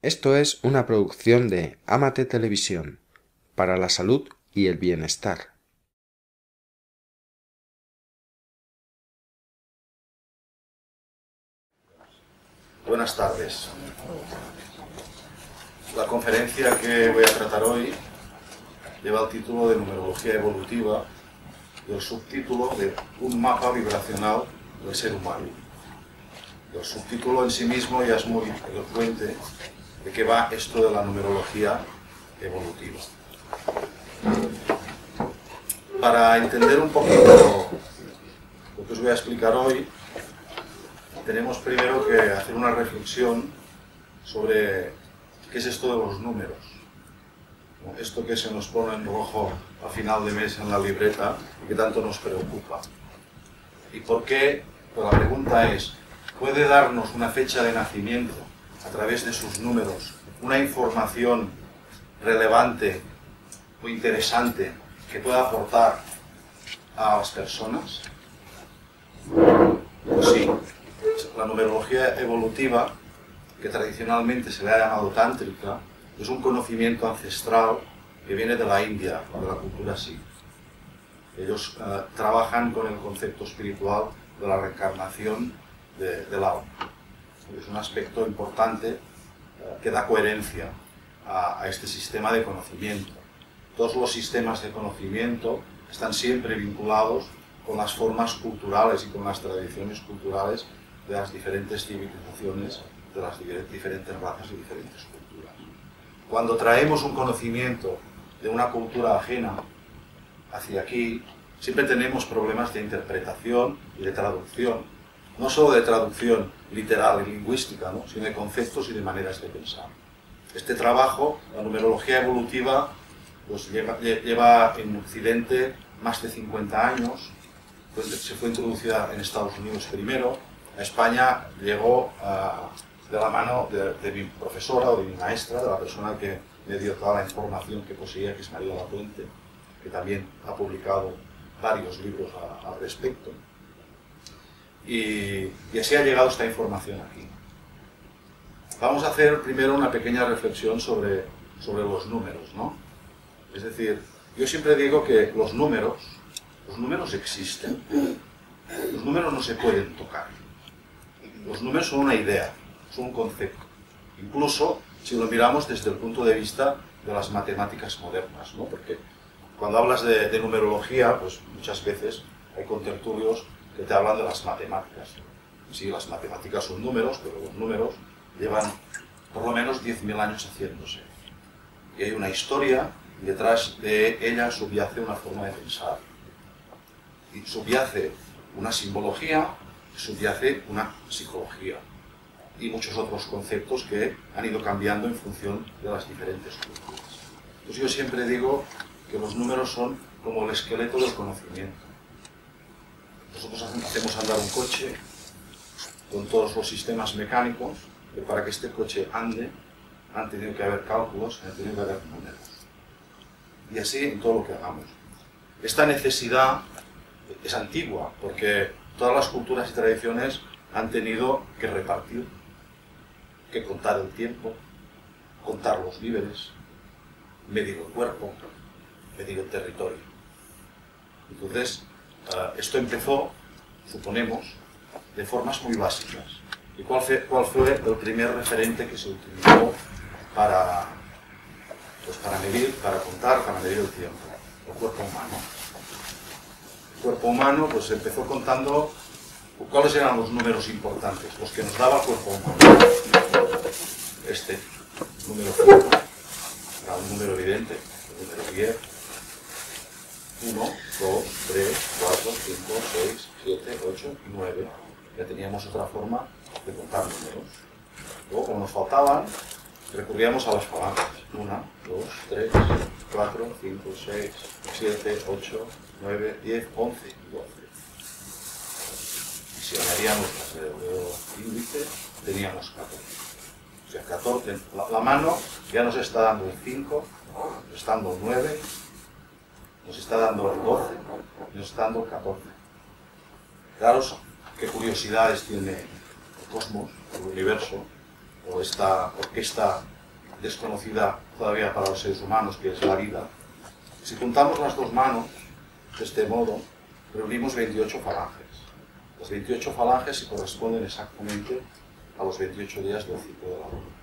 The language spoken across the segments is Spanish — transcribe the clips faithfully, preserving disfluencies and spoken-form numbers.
Esto es una producción de Amate Televisión, para la salud y el bienestar. Buenas tardes. La conferencia que voy a tratar hoy lleva el título de Numerología Evolutiva y el subtítulo de Un mapa vibracional del ser humano. El subtítulo en sí mismo ya es muy elocuente de qué va esto de la numerología evolutiva. Para entender un poquito lo que os voy a explicar hoy, tenemos primero que hacer una reflexión sobre qué es esto de los números. Esto que se nos pone en rojo a final de mes en la libreta y que tanto nos preocupa. ¿Y por qué? Pues la pregunta es, ¿puede darnos una fecha de nacimiento a través de sus números una información relevante o interesante que pueda aportar a las personas? Pues sí. La numerología evolutiva, que tradicionalmente se le ha llamado tántrica, es un conocimiento ancestral que viene de la India, de la cultura Sikh. Ellos eh, trabajan con el concepto espiritual de la reencarnación de, del alma. Es un aspecto importante eh, que da coherencia a, a este sistema de conocimiento. Todos los sistemas de conocimiento están siempre vinculados con las formas culturales y con las tradiciones culturales de las diferentes civilizaciones, de las diferentes razas y diferentes culturas. Cuando traemos un conocimiento de una cultura ajena hacia aquí, siempre tenemos problemas de interpretación y de traducción, no solo de traducción literal y lingüística, ¿no?, sino de conceptos y de maneras de pensar. Este trabajo, la numerología evolutiva, pues lleva, lleva en Occidente más de cincuenta años, pues se fue introducida en Estados Unidos primero. A España llegó uh, de la mano de, de mi profesora o de mi maestra, de la persona que me dio toda la información que poseía, que es María Lapuente, que también ha publicado varios libros a, al respecto. Y, y así ha llegado esta información aquí. Vamos a hacer primero una pequeña reflexión sobre, sobre los números, ¿no? Es decir, yo siempre digo que los números, los números existen. Los números no se pueden tocar. Los números son una idea, son un concepto. Incluso si lo miramos desde el punto de vista de las matemáticas modernas, ¿no? Porque cuando hablas de, de numerología, pues muchas veces hay contertulios que te hablan de las matemáticas. Sí, las matemáticas son números, pero los números llevan por lo menos diez mil años haciéndose. Y hay una historia y detrás de ella subyace una forma de pensar. Y subyace una simbología, subyace una psicología y muchos otros conceptos que han ido cambiando en función de las diferentes culturas. Entonces yo siempre digo que los números son como el esqueleto del conocimiento. Nosotros hacemos andar un coche con todos los sistemas mecánicos, que para que este coche ande han tenido que haber cálculos, han tenido que haber números. Y así en todo lo que hagamos. Esta necesidad es antigua, porque todas las culturas y tradiciones han tenido que repartir, que contar el tiempo, contar los víveres, medir el cuerpo, medir el territorio. Entonces, uh, esto empezó, suponemos, de formas muy básicas. ¿Y cuál fue, cuál fue el primer referente que se utilizó para, pues para medir, para contar, para medir el tiempo? El cuerpo humano. El cuerpo humano pues empezó contando cuáles eran los números importantes, los que nos daba el cuerpo humano. Este, número cinco, era un número evidente, el número diez, uno, dos, tres, cuatro, cinco, seis, siete, ocho y nueve. Ya teníamos otra forma de contar números. Luego, como nos faltaban, recurríamos a las palabras. uno, dos, tres, cuatro, cinco, seis, siete, ocho, nueve, diez, once y doce. Y si añadíamos las de dedo índice, teníamos catorce. O sea, catorce. La, la mano ya nos está dando el cinco, nos está dando el nueve, nos está dando el doce, nos está dando el catorce. Claro, qué curiosidades tiene el cosmos, el universo, o esta orquesta desconocida todavía para los seres humanos, que es la vida. Si juntamos las dos manos, de este modo, reunimos veintiocho falanges. Las veintiocho falanges se corresponden exactamente a los veintiocho días del ciclo de la luna.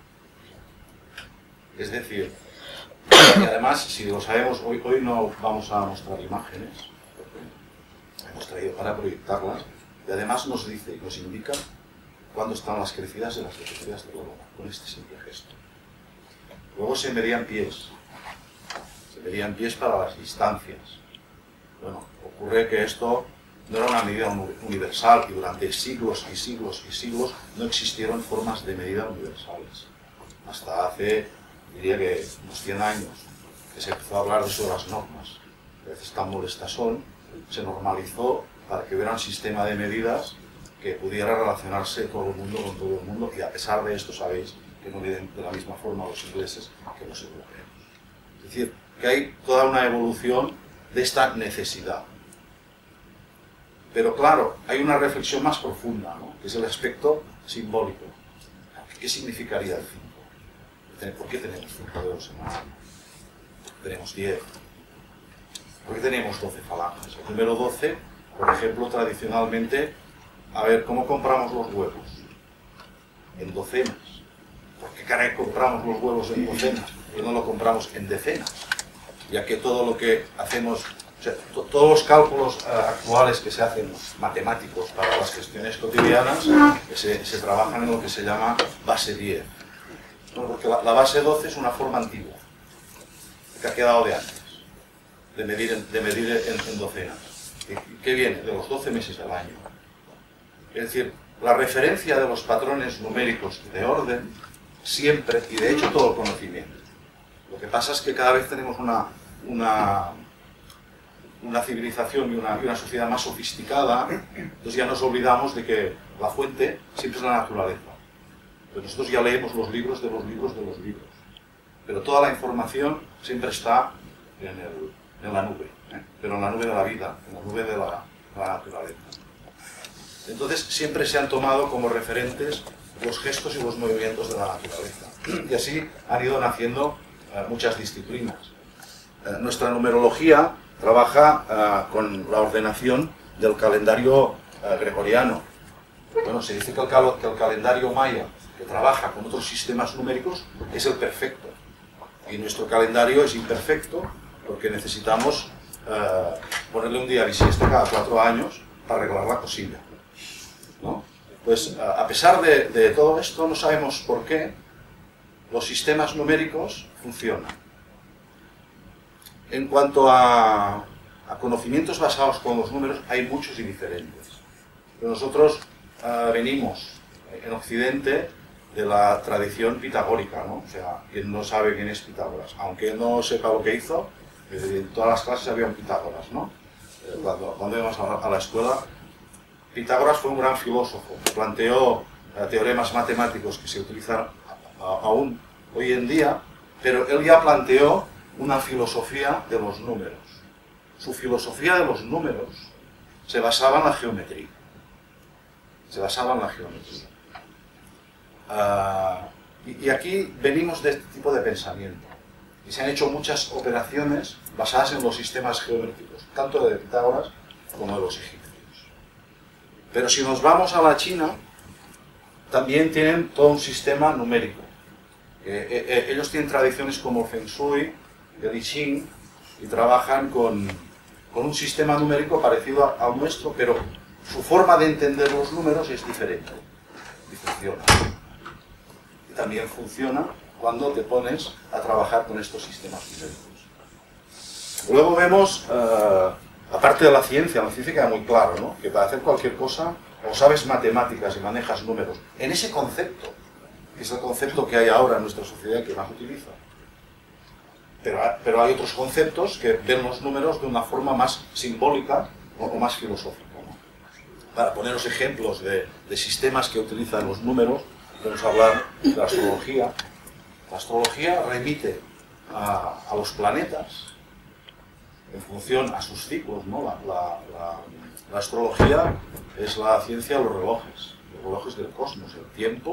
Es decir, y además, si lo sabemos, hoy, hoy no vamos a mostrar imágenes, porque hemos traído para proyectarlas, y además nos dice y nos indica cuándo están las crecidas y las decrecidas de la luna, con este simple gesto. Luego se medían pies, se medían pies para las distancias. Bueno, ocurre que esto no era una medida universal y durante siglos y siglos y siglos no existieron formas de medida universales. Hasta hace, diría que unos cien años, que se empezó a hablar de eso de las normas. A veces tan molestas son, se normalizó para que hubiera un sistema de medidas que pudiera relacionarse todo el mundo con todo el mundo, y a pesar de esto sabéis que no miden de la misma forma los ingleses que los europeos. Es decir, que hay toda una evolución de esta necesidad. Pero claro, hay una reflexión más profunda, ¿no? Que es el aspecto simbólico. ¿Qué significaría el cinco? ¿Por qué tenemos cinco dedos en la mano? Tenemos diez. ¿Por qué tenemos doce falanges? El número doce, por ejemplo, tradicionalmente, a ver, ¿cómo compramos los huevos? En docenas. ¿Por qué caray compramos los huevos en docenas y no lo compramos en decenas? Ya que todo lo que hacemos, o sea, to todos los cálculos uh, actuales que se hacen matemáticos para las gestiones cotidianas, se, se trabajan en lo que se llama base diez. Bueno, porque la, la base doce es una forma antigua, que ha quedado de antes, de medir en, de medir en, en docenas. ¿Qué viene? De los doce meses del año. Es decir, la referencia de los patrones numéricos de orden, siempre, y de hecho todo el conocimiento. Lo que pasa es que cada vez tenemos una, una, una civilización y una, y una sociedad más sofisticada, entonces ya nos olvidamos de que la fuente siempre es la naturaleza. Pero nosotros ya leemos los libros de los libros de los libros. Pero toda la información siempre está en, el, en la nube, ¿eh? Pero en la nube de la vida, en la nube de la, de la naturaleza. Entonces siempre se han tomado como referentes los gestos y los movimientos de la naturaleza. Y así han ido naciendo eh, muchas disciplinas. Eh, nuestra numerología trabaja eh, con la ordenación del calendario eh, gregoriano. Bueno, se dice que el, cal que el calendario maya, que trabaja con otros sistemas numéricos, es el perfecto. Y nuestro calendario es imperfecto porque necesitamos eh, ponerle un día bisiesto cada cuatro años para arreglar la cosilla, ¿no? Pues a pesar de, de todo esto, no sabemos por qué los sistemas numéricos funcionan. En cuanto a, a conocimientos basados con los números, hay muchos y diferentes. Pero nosotros uh, venimos en Occidente de la tradición pitagórica, ¿no? O sea, quien no sabe quién es Pitágoras, aunque no sepa lo que hizo, en todas las clases había un Pitágoras, ¿no? Cuando, cuando íbamos a, a la escuela, Pitágoras fue un gran filósofo, planteó uh, teoremas matemáticos que se utilizan a, a, aún hoy en día, pero él ya planteó una filosofía de los números. Su filosofía de los números se basaba en la geometría. Se basaba en la geometría. Uh, y, y aquí venimos de este tipo de pensamiento. Y se han hecho muchas operaciones basadas en los sistemas geométricos, tanto de Pitágoras como de los egipcios. Pero si nos vamos a la China, también tienen todo un sistema numérico. Eh, eh, ellos tienen tradiciones como Feng Shui, el I Ching, y trabajan con, con un sistema numérico parecido al nuestro, pero su forma de entender los números es diferente. Y funciona. Y también funciona cuando te pones a trabajar con estos sistemas numéricos. Luego vemos... Uh, Aparte de la ciencia, la ciencia queda muy claro, ¿no? Que para hacer cualquier cosa, o sabes matemáticas y manejas números, en ese concepto, que es el concepto que hay ahora en nuestra sociedad que más utiliza. Pero, pero hay otros conceptos que ven los números de una forma más simbólica o, o más filosófica, ¿no? Para poneros ejemplos de, de sistemas que utilizan los números, podemos hablar de la astrología. La astrología remite a, a los planetas en función a sus ciclos, ¿no? La, la, la, la astrología es la ciencia de los relojes, los relojes del cosmos, el tiempo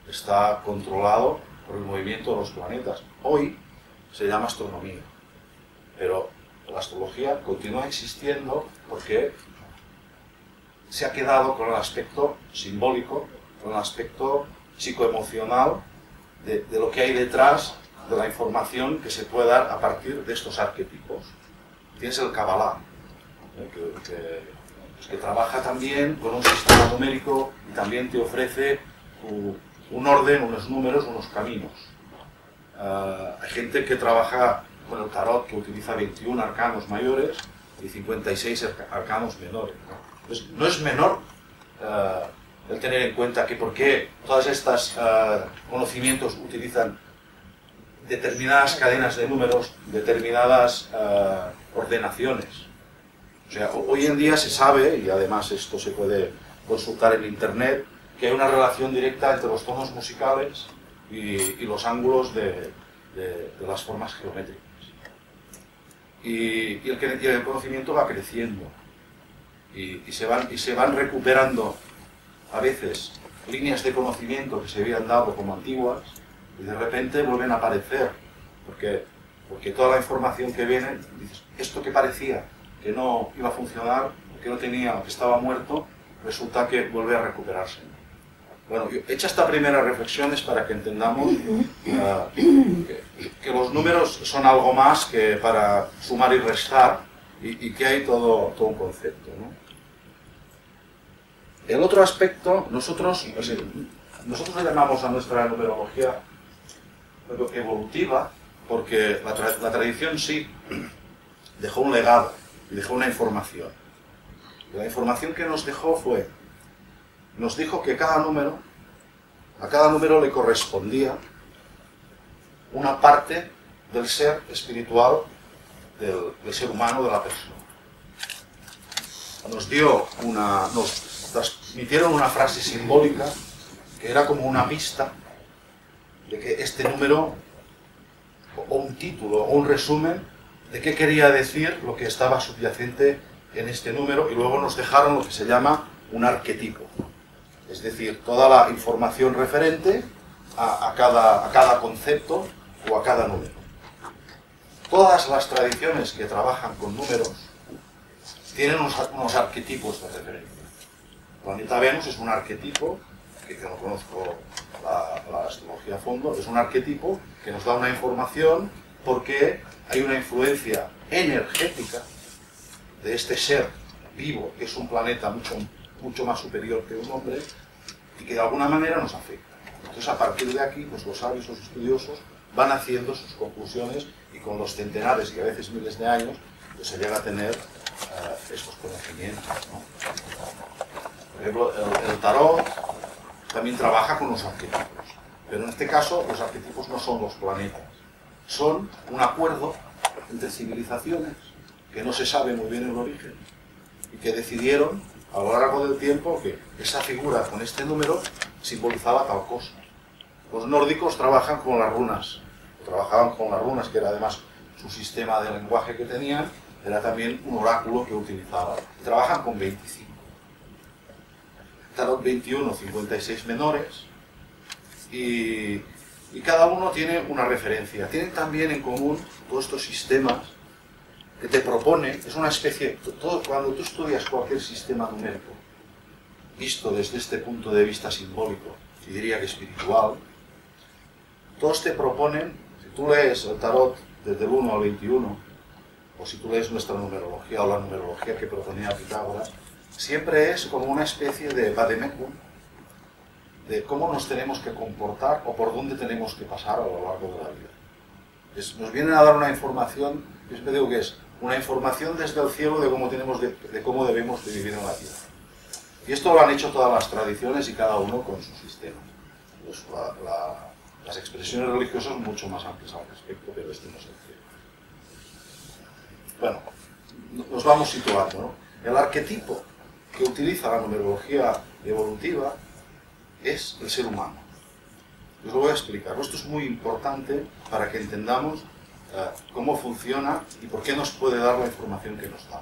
está controlado por el movimiento de los planetas. Hoy se llama astronomía, pero la astrología continúa existiendo porque se ha quedado con el aspecto simbólico, con el aspecto psicoemocional de, de lo que hay detrás de la información que se puede dar a partir de estos arquetipos. Tienes el Kabbalah, ¿eh? que, que, pues que trabaja también con un sistema numérico y también te ofrece uh, un orden, unos números, unos caminos. Uh, hay gente que trabaja con el tarot que utiliza veintiún arcanos mayores y cincuenta y seis arcanos menores, ¿no? Pues no es menor uh, el tener en cuenta que por qué todos estos uh, conocimientos utilizan determinadas cadenas de números, determinadas uh, ordenaciones. O sea, hoy en día se sabe, y además esto se puede consultar en internet, que hay una relación directa entre los tonos musicales y, y los ángulos de, de, de las formas geométricas. Y, y, el, y el conocimiento va creciendo. Y, y, se van, y se van recuperando a veces líneas de conocimiento que se habían dado como antiguas y de repente vuelven a aparecer porque, porque toda la información que viene, dices, esto que parecía que no iba a funcionar, que no tenía, que estaba muerto, resulta que vuelve a recuperarse. Bueno, hecha esta primera reflexión es para que entendamos uh, que, que los números son algo más que para sumar y restar y, y que hay todo, todo un concepto, ¿no? El otro aspecto, nosotros, o sea, nosotros le llamamos a nuestra numerología evolutiva porque la, tra la tradición sí dejó un legado y dejó una información. Y la información que nos dejó fue, nos dijo que cada número, a cada número le correspondía una parte del ser espiritual del, del ser humano, de la persona. Nos dio una, nos transmitieron una frase simbólica que era como una pista de que este número, o un título, o un resumen de qué quería decir lo que estaba subyacente en este número, y luego nos dejaron lo que se llama un arquetipo, es decir, toda la información referente a, a, cada, a cada concepto o a cada número. Todas las tradiciones que trabajan con números tienen unos, unos arquetipos de referencia. El planeta Venus es un arquetipo, que yo no conozco la, la astrología a fondo, es un arquetipo que nos da una información porque hay una influencia energética de este ser vivo, que es un planeta mucho, mucho más superior que un hombre, y que de alguna manera nos afecta. Entonces, a partir de aquí, pues los sabios, los estudiosos, van haciendo sus conclusiones, y con los centenares y a veces miles de años, pues se llega a tener uh, estos conocimientos, ¿no? Por ejemplo, el, el tarot también trabaja con los arquetipos, pero en este caso los arquetipos no son los planetas, son un acuerdo entre civilizaciones que no se sabe muy bien el origen y que decidieron a lo largo del tiempo que esa figura con este número simbolizaba tal cosa. Los nórdicos trabajan con las runas, trabajaban con las runas, que era además su sistema de lenguaje que tenían, era también un oráculo que utilizaban. Trabajan con veinticinco. Tarot veintiuno, cincuenta y seis menores, y, y cada uno tiene una referencia. Tienen también en común todos estos sistemas que te propone, es una especie, todo, cuando tú estudias cualquier sistema numérico, visto desde este punto de vista simbólico, y diría que espiritual, todos te proponen, si tú lees el tarot desde el uno al veintiuno, o si tú lees nuestra numerología o la numerología que proponía Pitágoras, siempre es como una especie de vademecum, de cómo nos tenemos que comportar o por dónde tenemos que pasar a lo largo de la vida. Es, nos vienen a dar una información, yo siempre digo que es una información desde el cielo de cómo, tenemos de, de cómo debemos de vivir en la vida. Y esto lo han hecho todas las tradiciones y cada uno con su sistema. Pues la, la, las expresiones religiosas son mucho más amplias al respecto, pero este no es el cielo. Bueno, nos vamos situando, ¿no? El arquetipo que utiliza la numerología evolutiva es el ser humano. Os lo voy a explicar. Esto es muy importante para que entendamos uh, cómo funciona y por qué nos puede dar la información que nos da.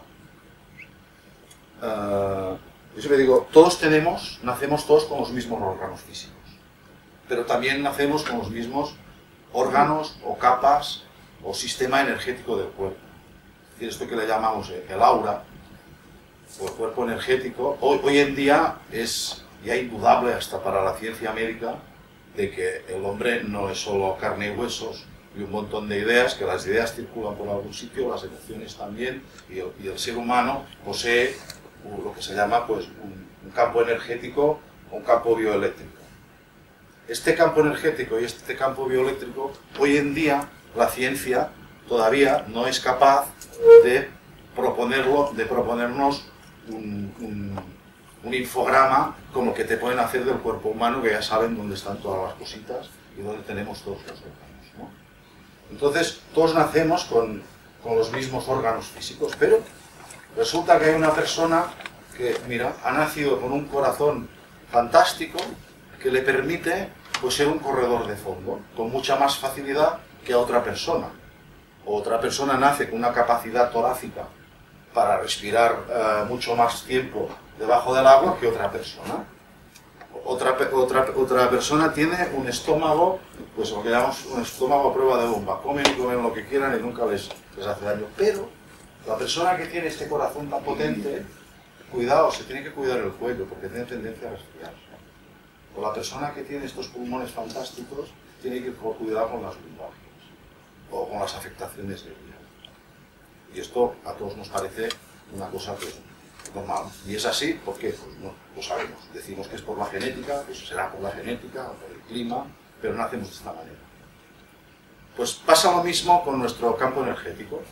Uh, yo siempre digo, todos tenemos, nacemos todos con los mismos órganos físicos, pero también nacemos con los mismos órganos o capas o sistema energético del cuerpo. Es decir, esto que le llamamos el aura, o el cuerpo energético, hoy, hoy en día es ya indudable hasta para la ciencia médica de que el hombre no es solo carne y huesos y un montón de ideas, que las ideas circulan por algún sitio, las emociones también, y el, y el ser humano posee lo que se llama pues, un, un campo energético o un campo bioeléctrico. Este campo energético y este campo bioeléctrico, hoy en día la ciencia todavía no es capaz de proponerlo, de proponernos un, un, un infograma como que te pueden hacer del cuerpo humano, que ya saben dónde están todas las cositas y dónde tenemos todos los órganos, ¿no? Entonces, todos nacemos con, con los mismos órganos físicos, pero resulta que hay una persona que, mira, ha nacido con un corazón fantástico que le permite pues, ser un corredor de fondo, con mucha más facilidad que a otra persona. Otra persona nace con una capacidad torácica para respirar uh, mucho más tiempo debajo del agua que otra persona. Otra, otra, otra persona tiene un estómago, pues lo que llamamos un estómago a prueba de bomba. Comen y comen lo que quieran y nunca les, les hace daño. Pero la persona que tiene este corazón tan potente, cuidado, se tiene que cuidar el cuello porque tiene tendencia a resfriarse. O la persona que tiene estos pulmones fantásticos tiene que cuidar con las lumbalgias o con las afectaciones de vida. Y esto a todos nos parece una cosa que normal. Y es así porque pues, no lo sabemos. Decimos que es por la genética, pues será por la genética o por el clima, pero no hacemos de esta manera. Pues pasa lo mismo con nuestro campo energético.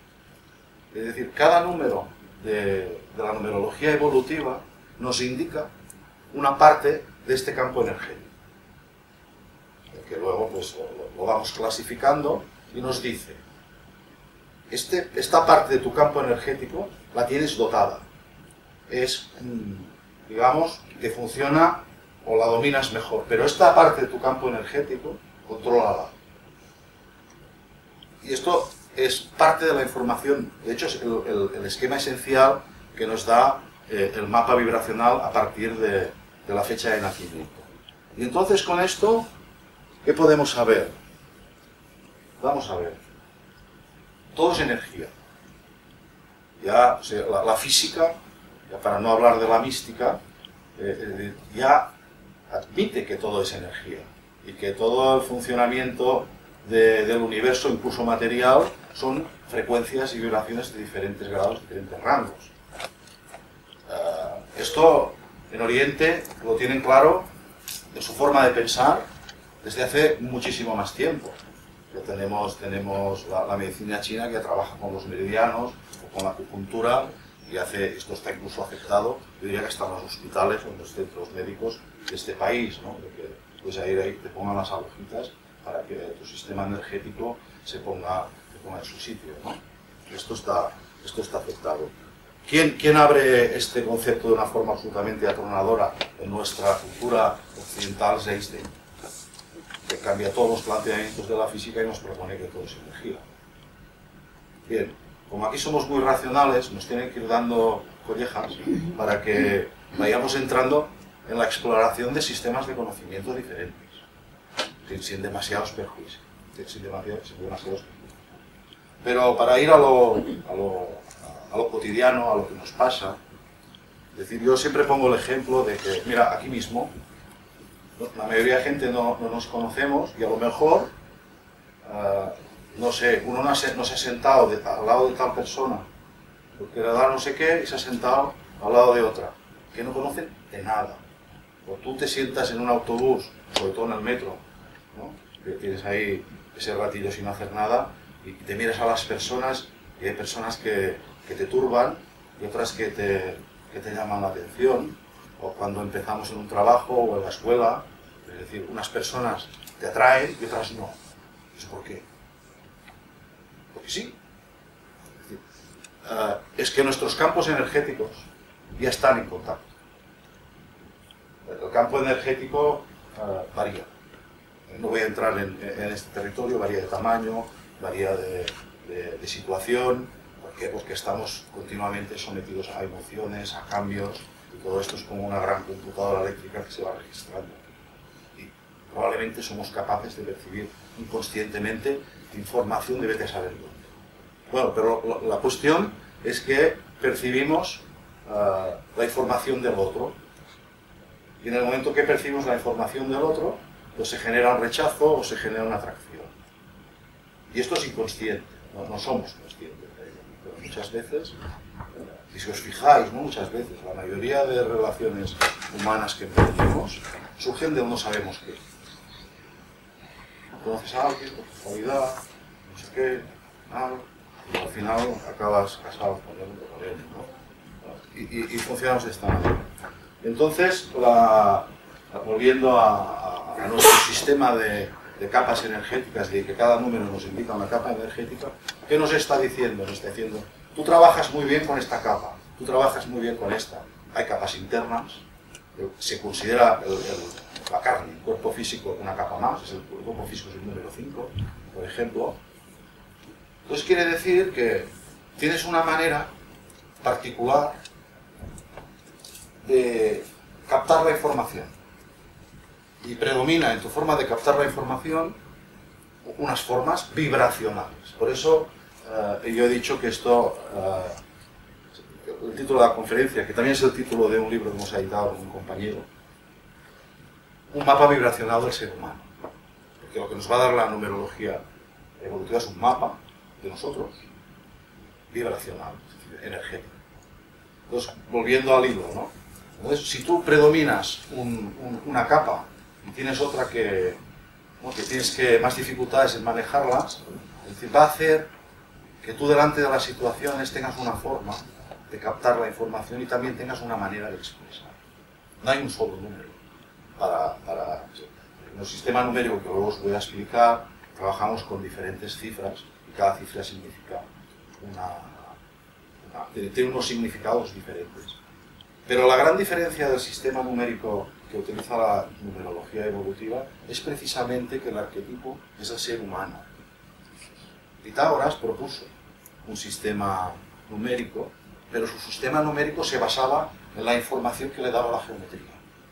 Es decir, cada número de, de la numerología evolutiva nos indica una parte de este campo energético, que luego pues, lo, lo vamos clasificando y nos dice, este, esta parte de tu campo energético la tienes dotada, es, digamos, que funciona o la dominas mejor, pero esta parte de tu campo energético, contrólala. Y esto es parte de la información, de hecho es el, el, el esquema esencial que nos da eh, el mapa vibracional a partir de, de la fecha de nacimiento. Y entonces con esto, ¿qué podemos saber? Vamos a ver. Todo es energía. Ya, o sea, la, la física, ya para no hablar de la mística, eh, eh, ya admite que todo es energía y que todo el funcionamiento de, del universo, incluso material, son frecuencias y vibraciones de diferentes grados, diferentes rangos. Uh, esto en Oriente lo tienen claro en su forma de pensar desde hace muchísimo más tiempo. Ya tenemos, tenemos la, la medicina china que trabaja con los meridianos o con la acupuntura y hace, esto está incluso aceptado, yo diría que hasta en los hospitales o en los centros médicos de este país, ¿no? De que puedes ir ahí, te pongan las agujitas para que tu sistema energético se ponga, se ponga en su sitio, ¿no? Esto está, esto está aceptado. ¿Quién, ¿Quién abre este concepto de una forma absolutamente atronadora en nuestra cultura occidental? Es Einstein, que cambia todos los planteamientos de la física y nos propone que todo es energía. Bien, como aquí somos muy racionales, nos tienen que ir dando collejas para que vayamos entrando en la exploración de sistemas de conocimiento diferentes, sin, sin demasiados perjuicios, sin demasiados, sin demasiados perjuicios. Pero para ir a lo, a, lo, a lo cotidiano, a lo que nos pasa, es decir, yo siempre pongo el ejemplo de que, mira, aquí mismo, la mayoría de gente no, no nos conocemos y a lo mejor, uh, no sé, uno no se, no se ha sentado de, al lado de tal persona porque le da no sé qué y se ha sentado al lado de otra que no conocen de nada. O tú te sientas en un autobús, sobre todo en el metro, ¿no? Que tienes ahí ese ratillo sin hacer nada y te miras a las personas y hay personas que, que te turban y otras que te, que te llaman la atención. O cuando empezamos en un trabajo o en la escuela, es decir, unas personas te atraen y otras no. ¿Es por qué? Porque sí. Es decir, uh, es que nuestros campos energéticos ya están en contacto. El campo energético uh, varía. No voy a entrar en, en este territorio, varía de tamaño, varía de, de, de situación. ¿Por qué? Porque estamos continuamente sometidos a emociones, a cambios. Y todo esto es como una gran computadora eléctrica que se va registrando. Y probablemente somos capaces de percibir inconscientemente información de vete a saber dónde. Bueno, pero la, la cuestión es que percibimos uh, la información del otro, y en el momento que percibimos la información del otro, pues se genera un rechazo o se genera una atracción. Y esto es inconsciente, no, no somos conscientes de ello, pero muchas veces, y si os fijáis, ¿no? Muchas veces, la mayoría de relaciones humanas que emprendemos surgen de no sabemos qué. Conoces a alguien por casualidad, no sé qué, algo, y al final acabas casado con él, con él, ¿no? Y, y, y funcionamos de esta manera. Entonces, la, volviendo a, a, a nuestro sistema de, de capas energéticas, de que cada número nos indica una capa energética, ¿qué nos está diciendo? Nos está diciendo, tú trabajas muy bien con esta capa, tú trabajas muy bien con esta. Hay capas internas, se considera el, el, la carne, el cuerpo físico, una capa más, es el, el cuerpo físico es el número cinco, por ejemplo. Entonces quiere decir que tienes una manera particular de captar la información y predomina en tu forma de captar la información unas formas vibracionales. Por eso uh, yo he dicho que esto, uh, el título de la conferencia, que también es el título de un libro que hemos editado con un compañero, un mapa vibracional del ser humano, porque lo que nos va a dar la numerología evolutiva es un mapa de nosotros vibracional, es decir, energético. Entonces, volviendo al hilo, ¿no? Entonces, si tú predominas un, un, una capa y tienes otra que, ¿no? que tienes que más dificultades en manejarlas, es decir, va a hacer que tú delante de las situaciones tengas una forma de captar la información y también tengas una manera de expresar. No hay un solo número. Para, para, en el sistema numérico que luego os voy a explicar, trabajamos con diferentes cifras y cada cifra significa una, una, tiene unos significados diferentes. Pero la gran diferencia del sistema numérico que utiliza la numerología evolutiva es precisamente que el arquetipo es el ser humano. Pitágoras propuso un sistema numérico, pero su sistema numérico se basaba en la información que le daba la geometría.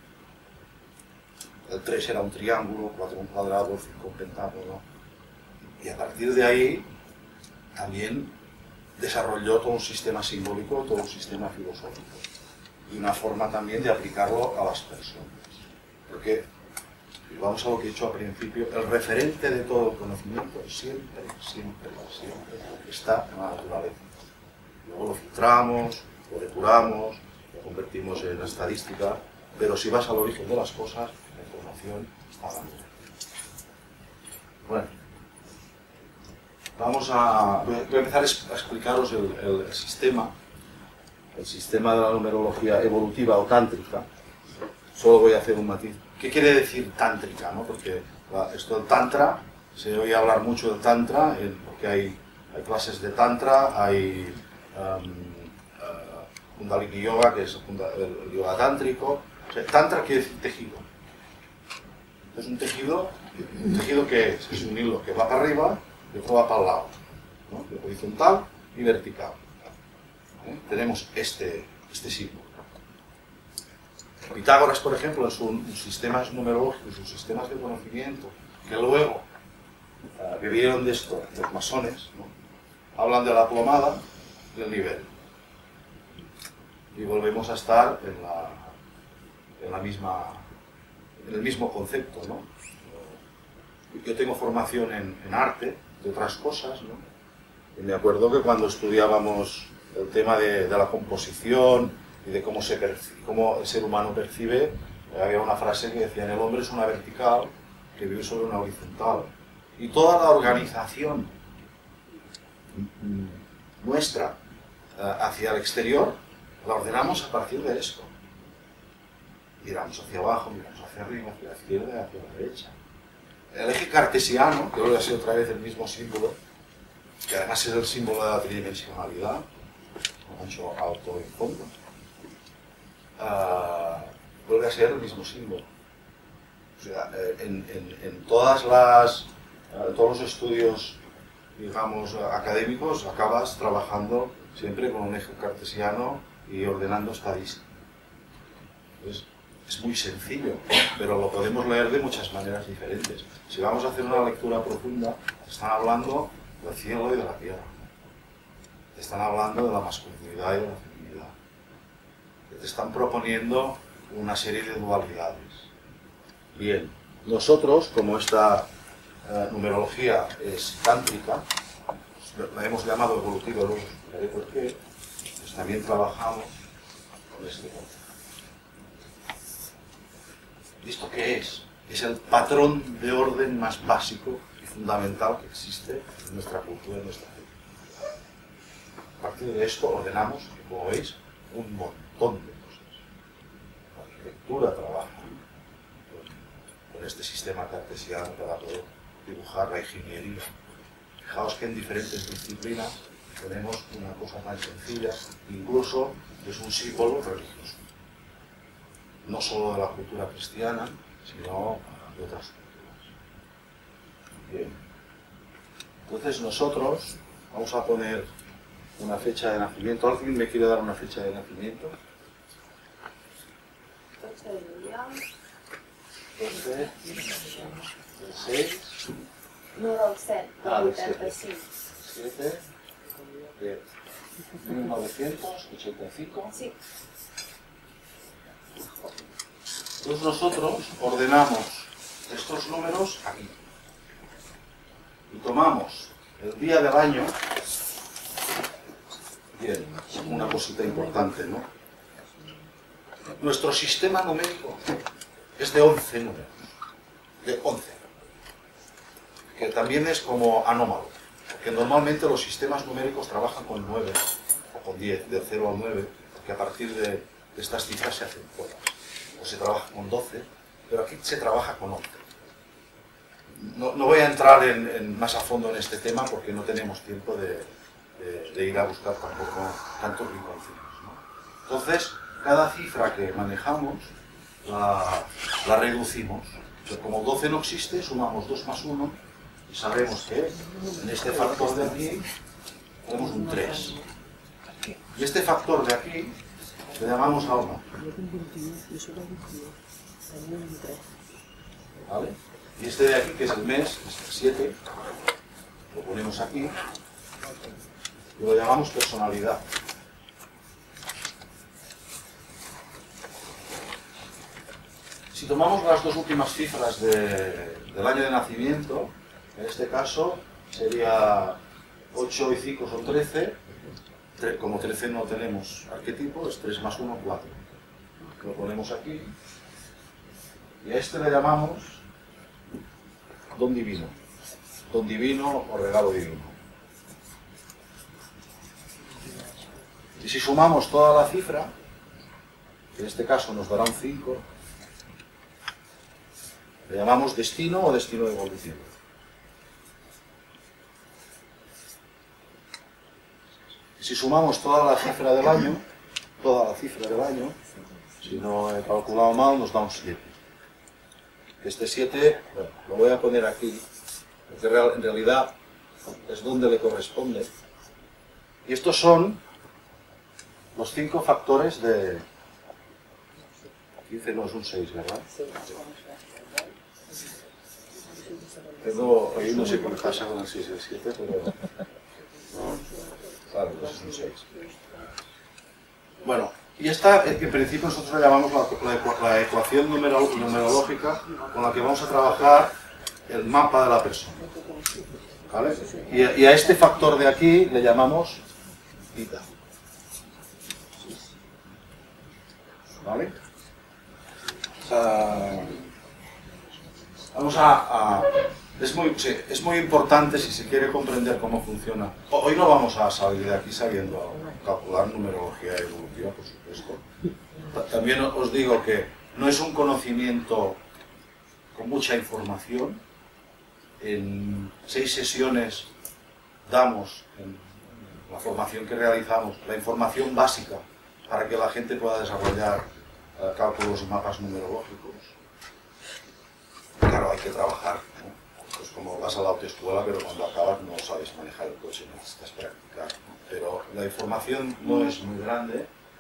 El tres era un triángulo, cuatro un cuadrado, cinco un pentágono. Y a partir de ahí también desarrolló todo un sistema simbólico, todo un sistema filosófico. Y una forma también de aplicarlo a las personas. Porque, vamos a lo que he dicho al principio, el referente de todo el conocimiento siempre, siempre, siempre está en la naturaleza. Luego lo filtramos, lo depuramos, lo convertimos en estadística, pero si vas al origen de las cosas, la información está dando. Bueno, vamos a, voy a empezar a explicaros el, el, el sistema. El sistema de la numerología evolutiva o tántrica. Solo voy a hacer un matiz. ¿Qué quiere decir tántrica? ¿No? Porque la, esto del tantra, se oye hablar mucho del tantra, en, porque hay, hay clases de tantra, hay um, uh, Kundalini Yoga, que es el, el yoga tántrico. O sea, tantra quiere decir tejido. Es un tejido, un tejido que es, es un hilo que va para arriba y otro va para el lado, ¿no? Horizontal y vertical. ¿Eh? Tenemos este, este símbolo. Pitágoras, por ejemplo, en sus sistemas numerológicos, sus sistemas de conocimiento, que luego uh, que vieron de esto, los masones, ¿no? Hablan de la plomada del nivel. Y volvemos a estar en, la, en, la misma, en el mismo concepto, ¿no? Yo tengo formación en, en arte, de otras cosas, ¿no? Y me acuerdo que cuando estudiábamos el tema de, de la composición y de cómo, se percibe, cómo el ser humano percibe, había una frase que decía: el hombre es una vertical que vive sobre una horizontal. Y toda la organización nuestra hacia el exterior la ordenamos a partir de esto. Miramos hacia abajo, miramos hacia arriba, hacia la izquierda y hacia la derecha. El eje cartesiano, que vuelve a ser otra vez el mismo símbolo, que además es el símbolo de la tridimensionalidad, ancho, alto y fondo, uh, vuelve a ser el mismo símbolo. O sea, en, en, en todas las, uh, todos los estudios, digamos, académicos, acabas trabajando siempre con un eje cartesiano y ordenando estadística. Entonces, es muy sencillo, pero lo podemos leer de muchas maneras diferentes. Si vamos a hacer una lectura profunda, están hablando del cielo y de la tierra. Te están hablando de la masculinidad y de la feminidad. Te están proponiendo una serie de dualidades. Bien, nosotros, como esta eh, numerología es tántrica, la hemos llamado evolutiva, luego os explicaré por qué, pues también trabajamos con este concepto. ¿Esto qué es? Es el patrón de orden más básico y fundamental que existe en nuestra cultura y en nuestra vida. A partir de esto ordenamos, como veis, un montón de cosas. La arquitectura trabaja con este sistema cartesiano para poder dibujar la ingeniería. Fijaos que en diferentes disciplinas tenemos una cosa tan sencilla, incluso es un símbolo religioso. No solo de la cultura cristiana, sino de otras culturas. Bien. Entonces nosotros vamos a poner una fecha de nacimiento. ¿Alguien me quiere dar una fecha de nacimiento? doce del seis. No del set, Ah, del del siete. vuitanta-cinc. siete de mil novecientos ochenta y cinco. Sí. Entonces nosotros ordenamos estos números aquí. Y tomamos el día del año. Bien, una cosita importante, ¿no? Nuestro sistema numérico es de once números. De once. Que también es como anómalo. Porque normalmente los sistemas numéricos trabajan con nueve o con diez, del cero al nueve, porque a partir de, de estas cifras se hacen cosas. O se trabaja con doce, pero aquí se trabaja con once. No, no voy a entrar en, en más a fondo en este tema porque no tenemos tiempo de, de, de ir a buscar tampoco tantos rinconcitos, ¿no? Entonces, cada cifra que manejamos la, la reducimos. O sea, como doce no existe, sumamos dos más uno y sabemos que en este factor de aquí tenemos un tres. Y este factor de aquí le llamamos alma. ¿Vale? Y este de aquí, que es el mes, es el siete, lo ponemos aquí y lo llamamos personalidad. Si tomamos las dos últimas cifras de, del año de nacimiento, en este caso sería ocho y cinco son trece, como trece no tenemos arquetipo, es tres más uno, cuatro. Lo ponemos aquí y a este le llamamos don divino, don divino o regalo divino. Y si sumamos toda la cifra, que en este caso nos dará un cinco, le llamamos destino o destino de evolución. Y si sumamos toda la cifra del año, toda la cifra del año, si no he calculado mal, nos da un siete. Este siete, bueno, lo voy a poner aquí, porque real, en realidad es donde le corresponde. Y estos son los cinco factores de... quince no es un seis, ¿verdad? Tengo, ahí no sé qué me pasa con el seis y el siete, pero... Claro, pues es un seis. Bueno, y esta, en principio, nosotros la llamamos la, la, la ecuación numero, numerológica con la que vamos a trabajar el mapa de la persona. ¿Vale? Y, y a este factor de aquí le llamamos Theta. ¿Vale? O sea, vamos a... a es, muy, sí, es muy importante si se quiere comprender cómo funciona. Hoy no vamos a salir de aquí sabiendo calcular numerología evolutiva, por supuesto. También os digo que no es un conocimiento con mucha información. En seis sesiones damos, en la formación que realizamos, la información básica para que la gente pueda desarrollar uh, cálculos y mapas numerológicos. Claro, hay que trabajar, ¿no? Pues como vas a la autoescuela, pero cuando acabas no sabes manejar el coche, necesitas practicar, ¿no? Pero la información no es muy grande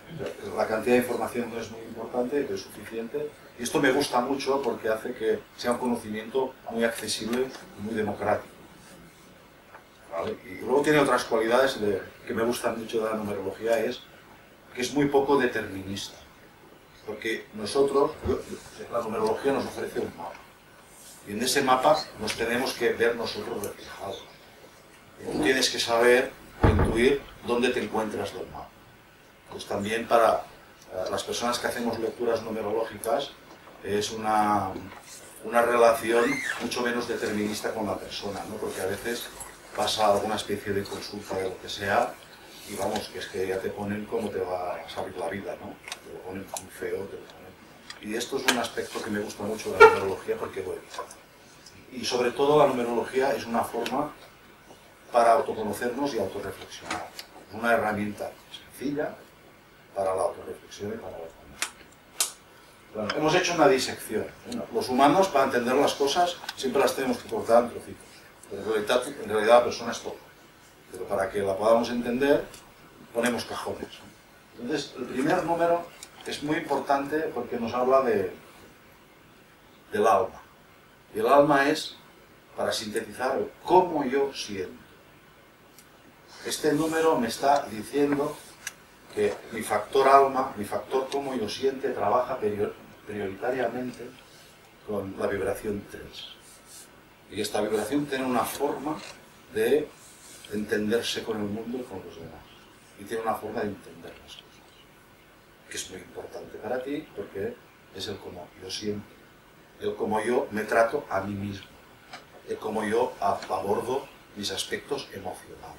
La cantidad de información no es muy importante, pero es suficiente. Y esto me gusta mucho porque hace que sea un conocimiento muy accesible y muy democrático. ¿Vale? Y luego tiene otras cualidades de, que me gustan mucho de la numerología, es que es muy poco determinista. Porque nosotros, la numerología nos ofrece un mapa. Y en ese mapa nos tenemos que ver nosotros reflejados. Y tú tienes que saber, intuir dónde te encuentras del mapa. Pues también para uh, las personas que hacemos lecturas numerológicas es una, una relación mucho menos determinista con la persona, ¿no? Porque a veces pasa alguna especie de consulta de lo que sea y vamos, que es que ya te ponen cómo te va a salir la vida, ¿no? Te lo ponen muy feo, te lo ponen. Y esto es un aspecto que me gusta mucho de la numerología porque lo evita. Y sobre todo la numerología es una forma para autoconocernos y autorreflexionar. Es una herramienta sencilla para la autorreflexión y para la autoconocernos. Bueno, hemos hecho una disección. Bueno, los humanos, para entender las cosas, siempre las tenemos que cortar en trocitos. Pero en realidad, en realidad la persona es todo. Pero para que la podamos entender, ponemos cajones. Entonces, el primer número es muy importante porque nos habla de, del alma. Y el alma es, para sintetizar, cómo yo siento. Este número me está diciendo que mi factor alma, mi factor cómo yo siente, trabaja prioritariamente con la vibración tres. Y esta vibración tiene una forma de entenderse con el mundo y con los demás. Y tiene una forma de entender las cosas. Que es muy importante para ti porque es el cómo yo siento. El cómo yo me trato a mí mismo. El cómo yo abordo mis aspectos emocionales.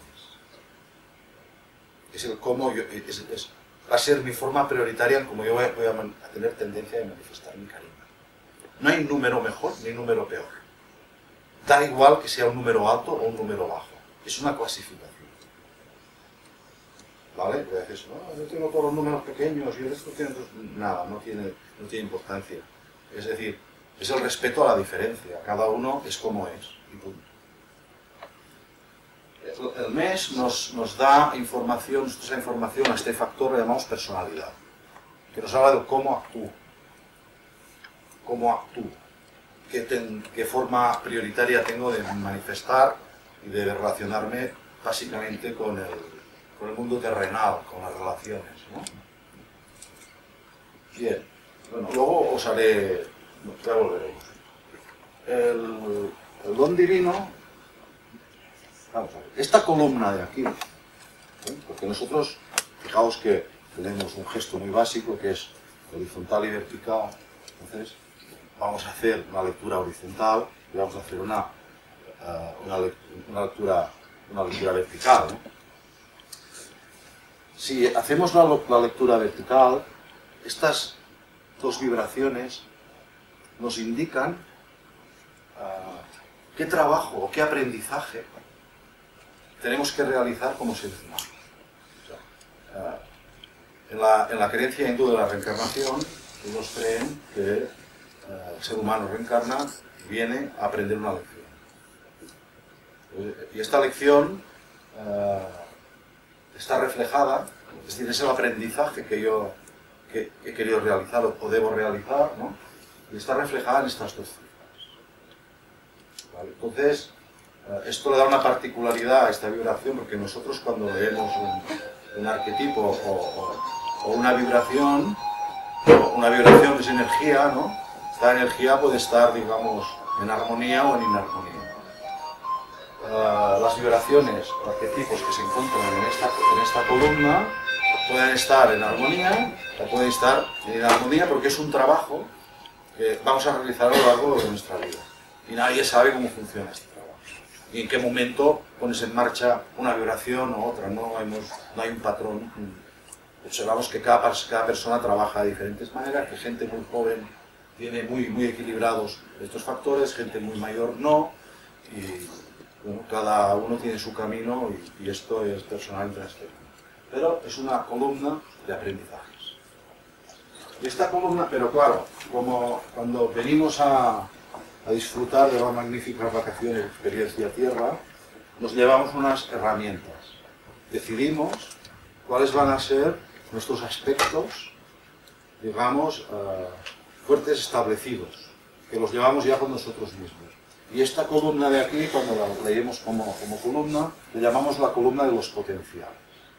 Es el cómo yo, es, es, va a ser mi forma prioritaria en cómo yo voy a, voy a tener tendencia a manifestar mi carisma. No hay número mejor ni número peor. Da igual que sea un número alto o un número bajo. Es una clasificación. ¿Vale? Voy a decir, no, yo tengo todos los números pequeños y esto tiene... Nada, no tiene, no tiene importancia. Es decir, es el respeto a la diferencia. Cada uno es como es. Y punto. El mes nos, nos da información, esa información a este factor le llamamos personalidad, que nos habla de cómo actúo, cómo actúo, qué, ten, qué forma prioritaria tengo de manifestar y de relacionarme básicamente con el, con el mundo terrenal, con las relaciones, ¿no? Bien, bueno, luego os haré, ya volveremos. El, el don divino. Vamos a ver, esta columna de aquí, ¿eh? Porque nosotros, fijaos que tenemos un gesto muy básico que es horizontal y vertical, entonces vamos a hacer una lectura horizontal y vamos a hacer una, uh, una, le una, lectura, una lectura vertical, ¿no? Si hacemos la, la lectura vertical, estas dos vibraciones nos indican uh, qué trabajo o qué aprendizaje tenemos que realizar como seres humanos. O sea, uh, en, la, en la creencia hindú de la reencarnación, ellos creen que uh, el ser humano reencarna y viene a aprender una lección. Y esta lección uh, está reflejada, es decir, es el aprendizaje que yo que he querido realizar o debo realizar, ¿no? Y está reflejada en estas dos cifras. ¿Vale? Entonces, esto le da una particularidad a esta vibración porque nosotros cuando leemos un, un arquetipo o, o, o una vibración, una vibración es energía, ¿no? Esta energía puede estar, digamos, en armonía o en inarmonía. Uh, las vibraciones, arquetipos que se encuentran en esta, en esta columna pueden estar en armonía o pueden estar en inarmonía porque es un trabajo que vamos a realizar a lo largo de nuestra vida. Y nadie sabe cómo funciona este trabajo. Y en qué momento pones en marcha una vibración o otra, no, Hemos, no hay un patrón. Observamos que cada, cada persona trabaja de diferentes maneras, que gente muy joven tiene muy, muy equilibrados estos factores, gente muy mayor no, y bueno, cada uno tiene su camino y, y esto es personal y transferente. Pero es una columna de aprendizajes. Y esta columna, pero claro, como cuando venimos a a disfrutar de las magníficas vacaciones de experiencia tierra, nos llevamos unas herramientas. Decidimos cuáles van a ser nuestros aspectos, digamos, uh, fuertes establecidos, que los llevamos ya con nosotros mismos. Y esta columna de aquí, cuando la leemos como, como columna, le llamamos la columna de los potenciales.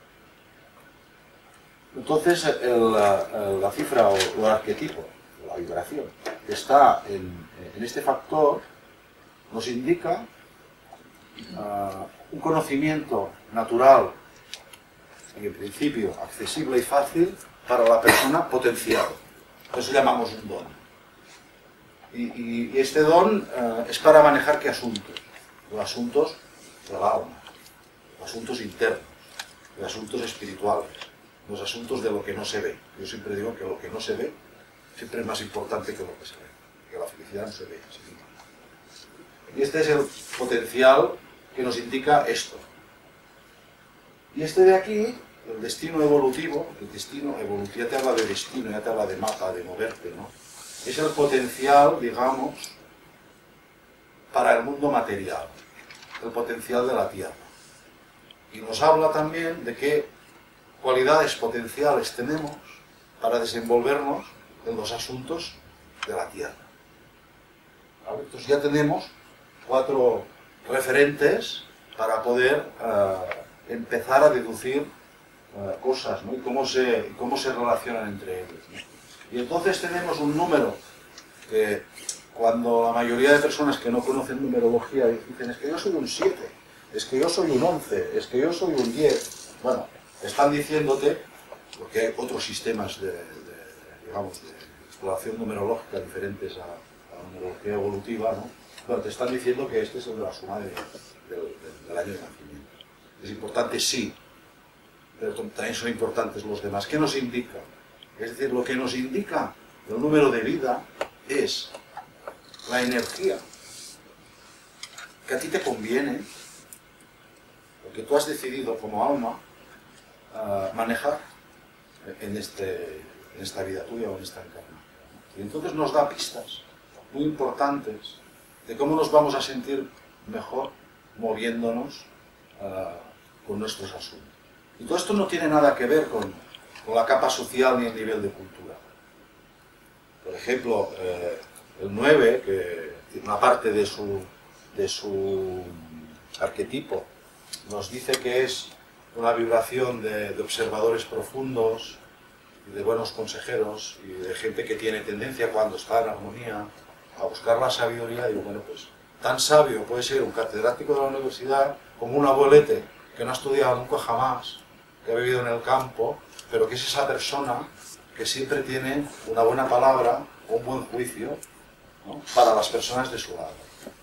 Entonces, el, el, la cifra o el arquetipo, la vibración, que está en, en este factor, nos indica uh, un conocimiento natural y en principio accesible y fácil para la persona potencial. Eso llamamos un don. Y, y, y este don uh, es para manejar qué asuntos. Los asuntos del alma, los asuntos internos, los asuntos espirituales, los asuntos de lo que no se ve. Yo siempre digo que lo que no se ve siempre es más importante que lo que se ve, que la felicidad no se ve. ¿Sí? Y este es el potencial que nos indica esto. Y este de aquí, el destino evolutivo, el destino evolutivo, ya te habla de destino, ya te habla de mapa, de moverte, ¿no? Es el potencial, digamos, para el mundo material, el potencial de la Tierra. Y nos habla también de qué cualidades potenciales tenemos para desenvolvernos en los asuntos de la Tierra. ¿Vale? Entonces ya tenemos cuatro referentes para poder uh, empezar a deducir uh, cosas, ¿no? y, cómo se, y cómo se relacionan entre ellos, ¿no? Y entonces tenemos un número que cuando la mayoría de personas que no conocen numerología dicen es que yo soy un siete, es que yo soy un once, es que yo soy un diez, bueno, están diciéndote, porque hay otros sistemas de, de, digamos, de exploración numerológica diferentes a, a la numerología evolutiva, ¿no? Bueno, te están diciendo que este es el de la suma de, de, de, del año de nacimiento. Es importante, sí, pero también son importantes los demás. ¿Qué nos indica? Es decir, lo que nos indica el número de vida es la energía que a ti te conviene, lo que tú has decidido como alma uh, manejar en, este, en esta vida tuya o en esta encarnación. Y entonces nos da pistas muy importantes de cómo nos vamos a sentir mejor moviéndonos uh, con nuestros asuntos. Y todo esto no tiene nada que ver con, con la capa social ni el nivel de cultura. Por ejemplo, eh, el nueve, que una parte de su, de su arquetipo nos dice que es una vibración de, de observadores profundos, y de buenos consejeros y de gente que tiene tendencia cuando está en armonía a buscar la sabiduría. Digo, bueno, pues tan sabio puede ser un catedrático de la universidad como un abuelete que no ha estudiado nunca jamás, que ha vivido en el campo, pero que es esa persona que siempre tiene una buena palabra o un buen juicio, ¿no?, para las personas de su lado.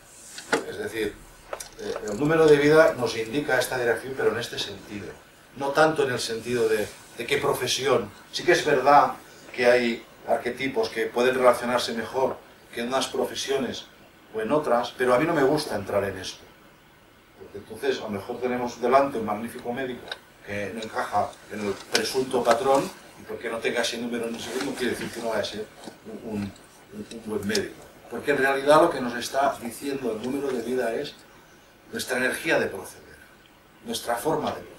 Es decir, eh, el número de vida nos indica esta dirección, pero en este sentido. No tanto en el sentido de, de qué profesión. Sí que es verdad que hay arquetipos que pueden relacionarse mejor que en unas profesiones o en otras, pero a mí no me gusta entrar en esto. Porque entonces a lo mejor tenemos delante un magnífico médico que no encaja en el presunto patrón, y porque no tenga ese número en ese no quiere decir que no vaya a ser un, un, un buen médico. Porque en realidad lo que nos está diciendo el número de vida es nuestra energía de proceder, nuestra forma de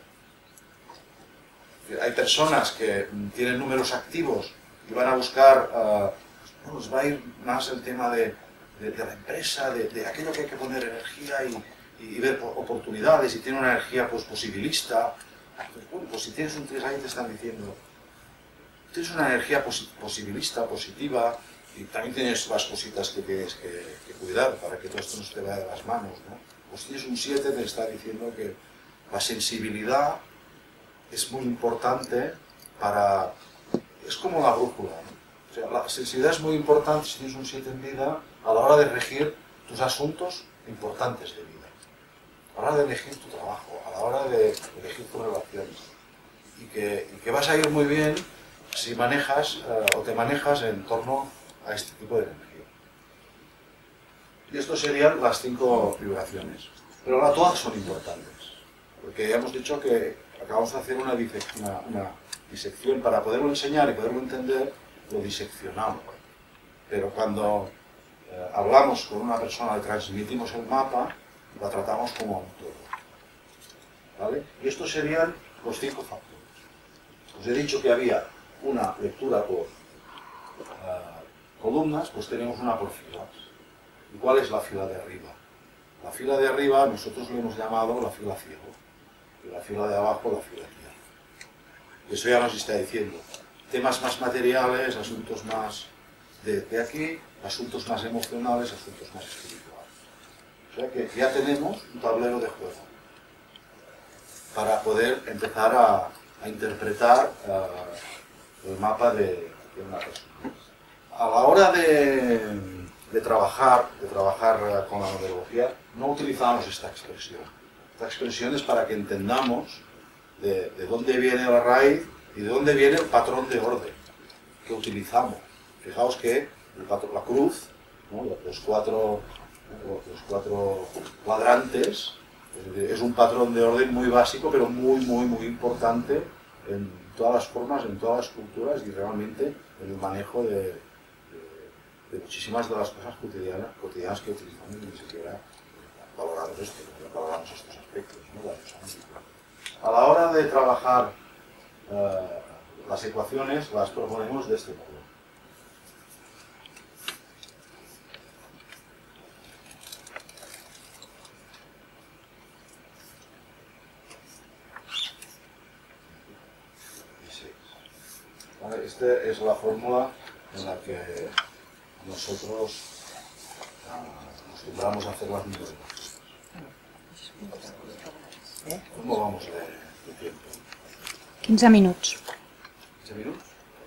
proceder. Hay personas que tienen números activos y van a buscar, uh, bueno, les va a ir más el tema de, de, de la empresa, de, de aquello que hay que poner energía y, y ver oportunidades, y tiene una energía pues, posibilista. Pues, bueno, pues si tienes un tres ahí te están diciendo, tienes una energía posi posibilista, positiva, y también tienes las cositas que tienes que, que cuidar para que todo esto no se te vaya de las manos, ¿no? Pues si tienes un siete te está diciendo que la sensibilidad es muy importante para... es como la brújula, ¿no? O sea, la sensibilidad es muy importante si tienes un siete en vida a la hora de regir tus asuntos importantes de vida, a la hora de elegir tu trabajo, a la hora de elegir tus relaciones, y que, y que vas a ir muy bien si manejas uh, o te manejas en torno a este tipo de energía. Y estos serían las cinco vibraciones, pero ahora todas son importantes, porque ya hemos dicho que acabamos de hacer una, una, una disección. Para poderlo enseñar y poderlo entender, lo diseccionamos. Pero cuando eh, hablamos con una persona, le transmitimos el mapa, la tratamos como un todo. ¿Vale? Y estos serían los cinco factores. Os he dicho que había una lectura por uh, columnas, pues tenemos una por filas. ¿Y cuál es la fila de arriba? La fila de arriba nosotros lo hemos llamado la fila ciego, y la fila de abajo la fila guía. Eso ya nos está diciendo temas más materiales, asuntos más de, de aquí, asuntos más emocionales, asuntos más espirituales. O sea que ya tenemos un tablero de juego para poder empezar a, a interpretar uh, el mapa de, de una persona. A la hora de, de trabajar, de trabajar uh, con la numerología, no utilizamos esta expresión. Esta expresión es para que entendamos de, de dónde viene la raíz y de dónde viene el patrón de orden que utilizamos. Fijaos que el patrón, la cruz, ¿no? los, cuatro, los cuatro cuadrantes, es un patrón de orden muy básico, pero muy, muy, muy importante en todas las formas, en todas las culturas y realmente en el manejo de, de, de muchísimas de las cosas cotidianas, cotidianas que utilizamos y ni siquiera valoramos esto, valoramos estos aspectos, ¿no? A la hora de trabajar uh, las ecuaciones, las proponemos de este modo. Esta es la fórmula en la que nosotros uh, acostumbramos a hacer las números. ¿Cómo vamos de, de tiempo? quinze minuts. ¿quince minutos?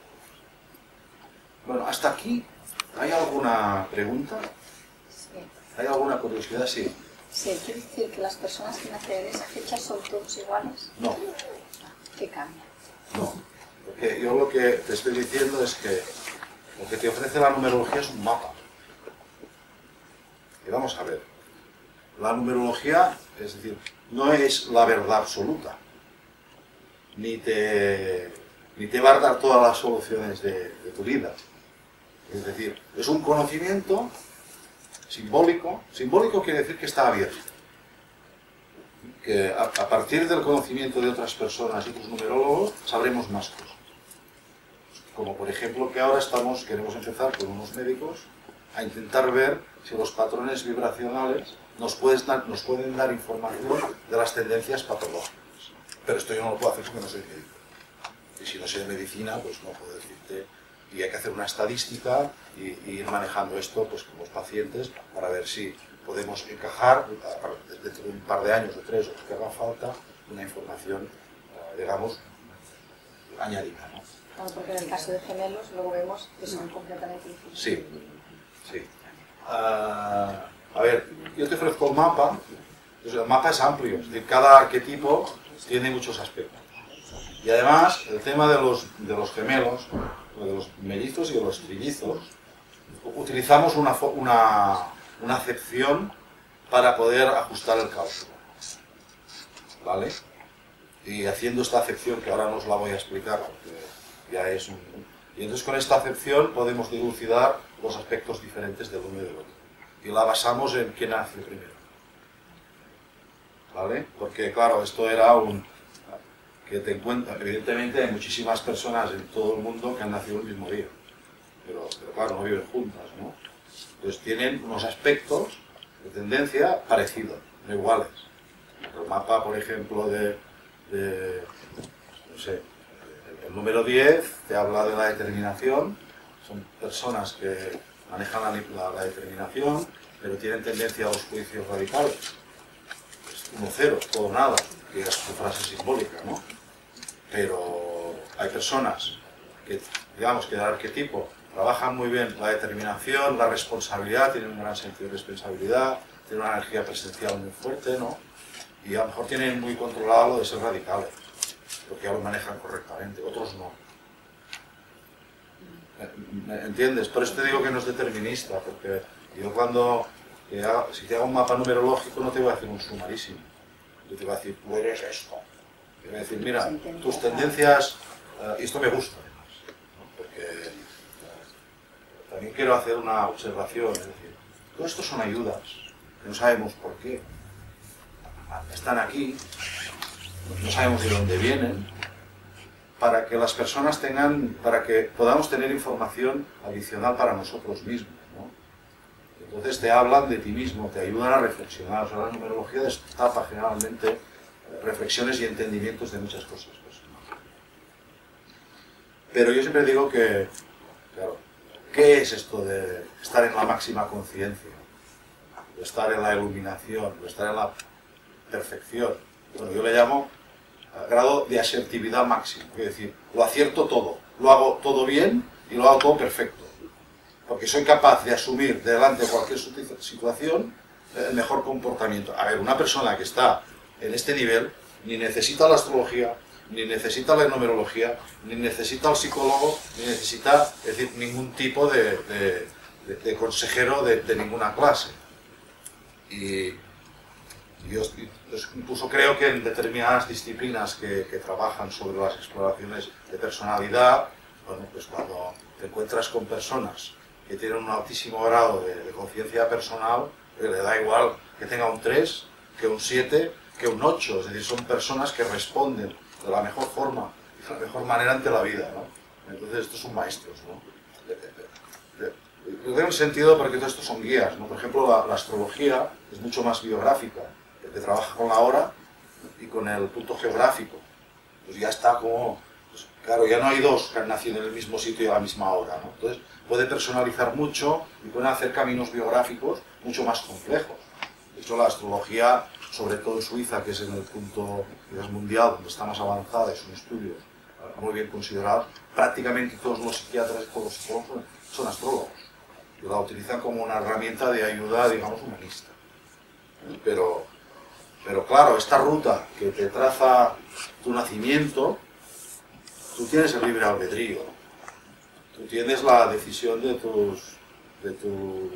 Bueno, hasta aquí, ¿hay alguna pregunta? Sí. ¿Hay alguna curiosidad? Sí. Sí, quiere decir que las personas que nacen en esa fecha son todos iguales. No. ¿Qué cambia? No. Porque yo lo que te estoy diciendo es que lo que te ofrece la numerología es un mapa. Y vamos a ver. La numerología, es decir, no es la verdad absoluta. Ni te, ni te va a dar todas las soluciones de, de tu vida. Es decir, es un conocimiento simbólico. Simbólico quiere decir que está abierto. Que a, a partir del conocimiento de otras personas y otros numerólogos sabremos más cosas. Como por ejemplo que ahora estamos, queremos empezar con unos médicos a intentar ver si los patrones vibracionales nos, puedes dar, nos pueden dar información de las tendencias patológicas. Pero esto yo no lo puedo hacer porque no soy médico. Y si no sé de medicina, pues no puedo decirte. Y hay que hacer una estadística y, y ir manejando esto pues, con los pacientes para ver si podemos encajar dentro de un par de años o tres o que haga falta una información, digamos, añadida, ¿no? Bueno, porque en el caso de gemelos luego vemos que son completamente diferentes. Sí, sí. Uh, a ver, yo te ofrezco el mapa. Entonces, el mapa es amplio, es decir, cada arquetipo tiene muchos aspectos. Y además, el tema de los, de los gemelos, de los mellizos y de los trillizos, utilizamos una, una, una acepción para poder ajustar el cálculo. ¿Vale? Y haciendo esta acepción, que ahora no os la voy a explicar, porque ya es un... Y entonces con esta acepción podemos dilucidar los aspectos diferentes del uno y del otro. Y la basamos en quién nace primero. ¿Vale? Porque claro, esto era un... que te encuentras, evidentemente hay muchísimas personas en todo el mundo que han nacido el mismo día. Pero, pero claro, no viven juntas, ¿no? Entonces tienen unos aspectos de tendencia parecidos, no iguales. El mapa, por ejemplo, de... de no sé, el número diez te habla de la determinación, son personas que manejan la, la, la determinación, pero tienen tendencia a los juicios radicales. Es uno cero, todo nada, que es su frase simbólica, ¿no? Pero hay personas que, digamos, que del arquetipo trabajan muy bien la determinación, la responsabilidad, tienen un gran sentido de responsabilidad, tienen una energía presencial muy fuerte, ¿no? Y a lo mejor tienen muy controlado lo de ser radicales, porque ya lo manejan correctamente, otros no. ¿Me entiendes? Por eso te digo que no es determinista, porque yo cuando, haga, si te hago un mapa numerológico no te voy a hacer un sumarísimo. Yo te voy a decir, tú eres esto. Te voy a decir, mira, tus tendencias, uh, y esto me gusta además, ¿no? Porque uh, también quiero hacer una observación, es decir, todo esto son ayudas, que no sabemos por qué. Están aquí, no sabemos de dónde vienen, para que las personas tengan, para que podamos tener información adicional para nosotros mismos, ¿no? Entonces te hablan de ti mismo, te ayudan a reflexionar. O sea, la numerología destapa generalmente reflexiones y entendimientos de muchas cosas. Pues, ¿no? Pero yo siempre digo que, claro, ¿qué es esto de estar en la máxima conciencia? De estar en la iluminación, de estar en la perfección. Bueno, yo le llamo grado de asertividad máximo, es decir, lo acierto todo, lo hago todo bien y lo hago todo perfecto, porque soy capaz de asumir delante de cualquier situación el mejor comportamiento. A ver, una persona que está en este nivel ni necesita la astrología, ni necesita la numerología, ni necesita el psicólogo, ni necesita, es decir, ningún tipo de, de, de, de consejero de, de ninguna clase. Y yo incluso creo que en determinadas disciplinas que, que trabajan sobre las exploraciones de personalidad, bueno, pues cuando te encuentras con personas que tienen un altísimo grado de, de conciencia personal, le da igual que tenga un tres, que un siete, que un ocho, es decir, son personas que responden de la mejor forma, de la mejor manera ante la vida, ¿no? Entonces estos son maestros, ¿no? Yo tengo un sentido porque todo esto son guías, ¿no? Por ejemplo, la, la astrología es mucho más biográfica, que trabaja con la hora y con el punto geográfico. Pues ya está como, pues claro, ya no hay dos que han nacido en el mismo sitio y a la misma hora, ¿no? Entonces puede personalizar mucho y pueden hacer caminos biográficos mucho más complejos. De hecho, la astrología, sobre todo en Suiza, que es en el punto digamos, mundial donde está más avanzada, es un estudio muy bien considerado, prácticamente todos los psiquiatras y todos los psicólogos son, son astrólogos y la utilizan como una herramienta de ayuda, digamos, humanista. Pero Pero claro, esta ruta que te traza tu nacimiento, tú tienes el libre albedrío. Tú tienes la decisión de tus... De tus,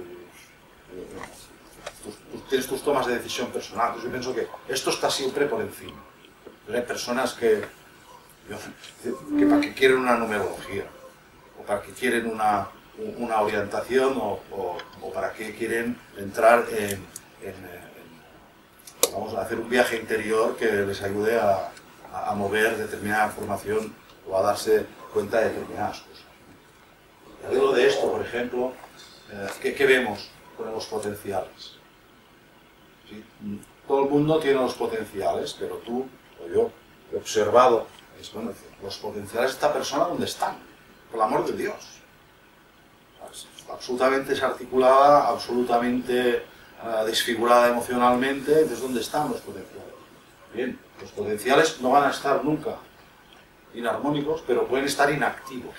tus, tus tienes tus tomas de decisión personal. Entonces yo pienso que esto está siempre por encima. Pero hay personas que, que para que quieren una numerología, o para que quieren una, una orientación, o, o, o para que quieren entrar en... en vamos a hacer un viaje interior que les ayude a, a, a mover determinada información o a darse cuenta de determinadas cosas. Y al hilo de esto, por ejemplo, eh, ¿qué, ¿qué vemos con los potenciales? ¿Sí? Todo el mundo tiene los potenciales, pero tú o yo he observado, es, bueno, los potenciales de esta persona, ¿dónde están? Por el amor de Dios. Es absolutamente desarticulada, absolutamente... desfigurada emocionalmente. Entonces, ¿dónde están los potenciales? Bien, los potenciales no van a estar nunca inarmónicos, pero pueden estar inactivos.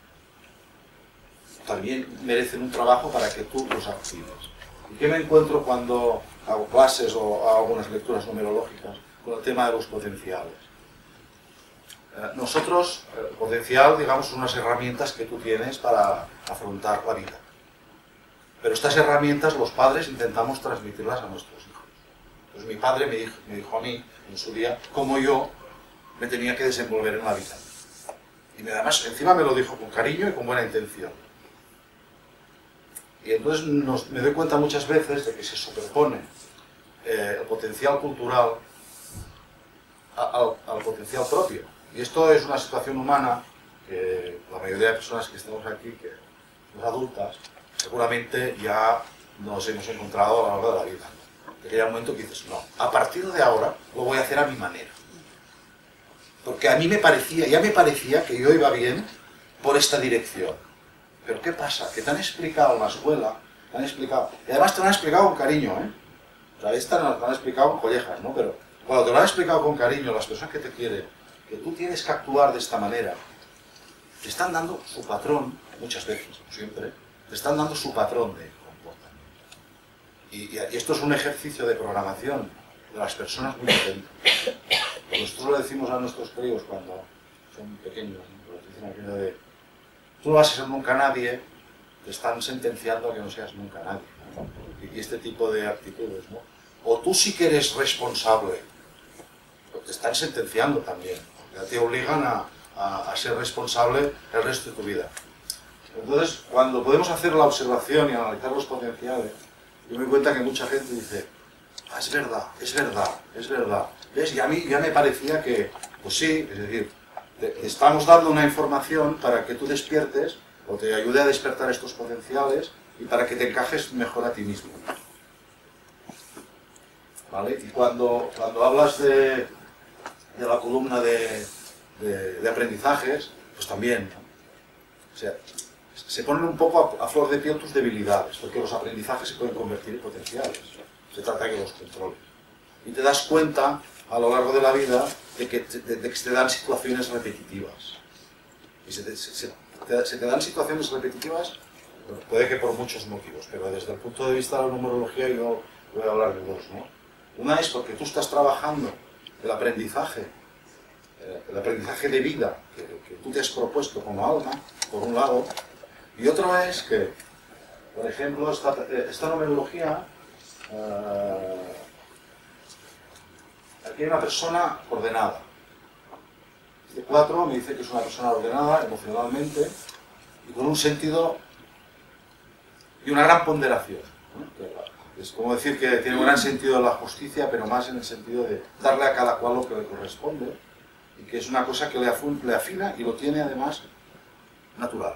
También merecen un trabajo para que tú los actives. ¿Y qué me encuentro cuando hago clases o hago algunas lecturas numerológicas con el tema de los potenciales? Eh, nosotros, el potencial, digamos, son unas herramientas que tú tienes para afrontar la vida. Pero estas herramientas los padres intentamos transmitirlas a nuestros hijos. Pues mi padre me dijo, me dijo a mí, en su día, cómo yo me tenía que desenvolver en la vida. Y además, encima me lo dijo con cariño y con buena intención. Y entonces nos, me doy cuenta muchas veces de que se superpone eh, el potencial cultural a, al, al potencial propio. Y esto es una situación humana que la mayoría de personas que estamos aquí, que somos adultas, seguramente ya nos hemos encontrado a lo largo de la vida. Que llega un momento que dices, no, a partir de ahora lo voy a hacer a mi manera. Porque a mí me parecía, ya me parecía que yo iba bien por esta dirección. Pero ¿qué pasa? Que te han explicado en la escuela, te han explicado, y además te lo han explicado con cariño, ¿eh? O sea, esta no te lo han explicado con collejas, ¿no? Pero cuando te lo han explicado con cariño, las personas que te quieren, que tú tienes que actuar de esta manera, te están dando su patrón, muchas veces, no siempre, te están dando su patrón de comportamiento. Y, y esto es un ejercicio de programación de las personas muy atentas. Nosotros lo decimos a nuestros críos cuando son pequeños, ¿no? Lo dicen aquello de, tú no vas a ser nunca nadie, te están sentenciando a que no seas nunca nadie, ¿no? Y este tipo de actitudes, ¿no? O tú sí que eres responsable, pero te están sentenciando también, ya te obligan a, a, a ser responsable el resto de tu vida. Entonces, cuando podemos hacer la observación y analizar los potenciales, yo me doy cuenta que mucha gente dice, ah, es verdad, es verdad, es verdad. ¿Ves? Y a mí ya me parecía que, pues sí, es decir, te, te estamos dando una información para que tú despiertes o te ayude a despertar estos potenciales y para que te encajes mejor a ti mismo. ¿Vale? Y cuando, cuando hablas de, de la columna de, de, de aprendizajes, pues también, ¿no? O sea, se ponen un poco a, a flor de piel tus debilidades, porque los aprendizajes se pueden convertir en potenciales. Se trata de que los controles. Y te das cuenta a lo largo de la vida de que te, de, de que se te dan situaciones repetitivas. Y se te, se, te, se te dan situaciones repetitivas, bueno, puede que por muchos motivos, pero desde el punto de vista de la numerología yo voy a hablar de dos, ¿no? Una es porque tú estás trabajando el aprendizaje, eh, el aprendizaje de vida que, que tú te has propuesto como alma, por un lado, y otro es que, por ejemplo, esta, esta numerología, eh, aquí hay una persona ordenada. Este cuatro me dice que es una persona ordenada emocionalmente y con un sentido y una gran ponderación, ¿no? Es como decir que tiene un gran sentido de la justicia, pero más en el sentido de darle a cada cual lo que le corresponde, y que es una cosa que le afina y lo tiene además natural.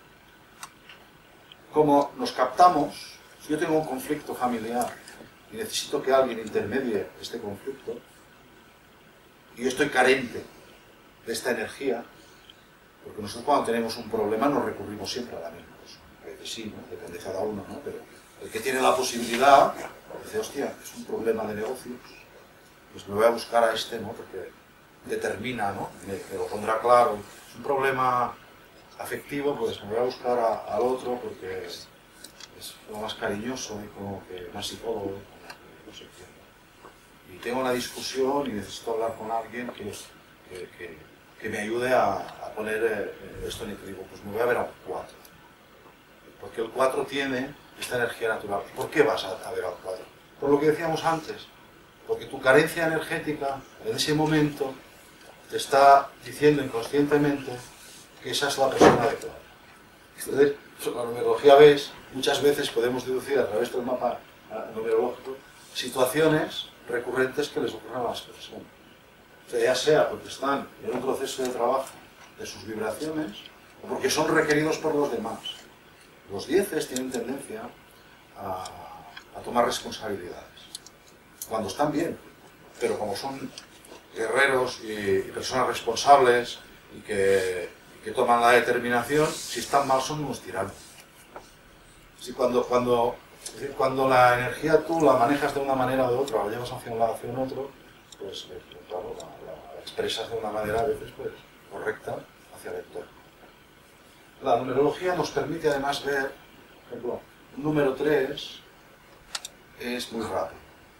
Como nos captamos, si yo tengo un conflicto familiar y necesito que alguien intermedie este conflicto, y yo estoy carente de esta energía, porque nosotros cuando tenemos un problema nos recurrimos siempre a la misma cosa. A veces sí, ¿no? Depende de cada uno, ¿no? Pero el que tiene la posibilidad, dice, hostia, es un problema de negocios, pues me voy a buscar a este, ¿no? Porque determina, ¿no? Me, me lo pondrá claro. Es un problema afectivo, pues me voy a buscar a, al otro porque es, es lo más cariñoso y como que más psicólogo, como que no sé qué. Y tengo una discusión y necesito hablar con alguien que, que, que, que me ayude a, a poner eh, esto en equilibrio. Pues me voy a ver a un cuatro. Porque el cuatro tiene esta energía natural. ¿Por qué vas a, a ver al cuatro? Por lo que decíamos antes. Porque tu carencia energética en ese momento te está diciendo inconscientemente que esa es la persona adecuada. Entonces, la numerología ves, muchas veces podemos deducir a través del mapa numerológico situaciones recurrentes que les ocurren a las personas. O sea, ya sea porque están en un proceso de trabajo de sus vibraciones o porque son requeridos por los demás. Los dieces tienen tendencia a, a tomar responsabilidades, cuando están bien, pero como son guerreros y, y personas responsables y que, y que toman la determinación, si están mal son unos tiranos. Si cuando, cuando, es decir, cuando la energía tú la manejas de una manera o de otra, la llevas hacia un lado o hacia un otro, pues eh, claro, la, la, la expresas de una manera a veces pues, correcta hacia el lector. La numerología nos permite además ver, por ejemplo, un número tres es muy rápido.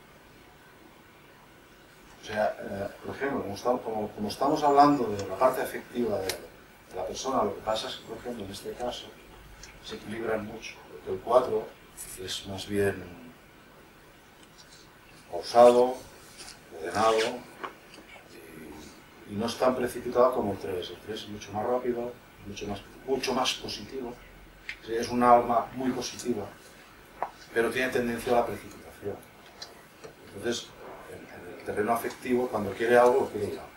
O sea, eh, por ejemplo, como estamos, como, como estamos hablando de la parte afectiva de, de la persona, lo que pasa es que, por ejemplo, en este caso, se equilibran mucho, porque el cuatro es más bien pausado, ordenado, y, y no es tan precipitado como el tres. El tres es mucho más rápido, mucho más, mucho más positivo. Sí, es un alma muy positiva, pero tiene tendencia a la precipitación. Entonces, en, en el terreno afectivo, cuando quiere algo, lo quiere ya.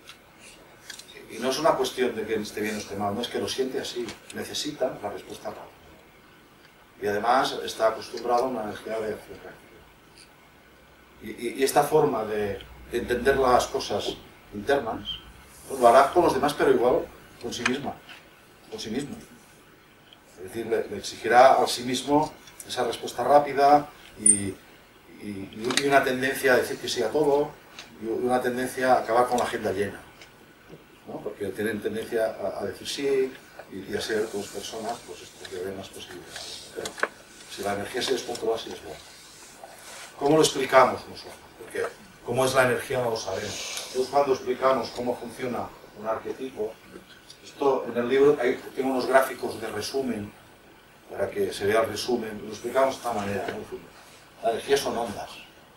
Y no es una cuestión de que esté bien o esté mal, no es que lo siente así, necesita la respuesta rápida. Y además está acostumbrado a una energía de acción reactiva. Y, y, y esta forma de, de entender las cosas internas, pues lo hará con los demás, pero igual con sí misma, con sí mismo. Es decir, le, le exigirá a sí mismo esa respuesta rápida y, y, y una tendencia a decir que sí a todo y una tendencia a acabar con la agenda llena, ¿no? Porque tienen tendencia a, a decir sí y, y a ser dos personas pues, esto, que ven las posibilidades. Pero si la energía se descontrola, sí es bueno. ¿Cómo lo explicamos nosotros? Porque cómo es la energía no lo sabemos. Entonces, cuando explicamos cómo funciona un arquetipo, esto en el libro hay, tengo unos gráficos de resumen para que se vea el resumen. Lo explicamos de esta manera, ¿no? La energía son ondas.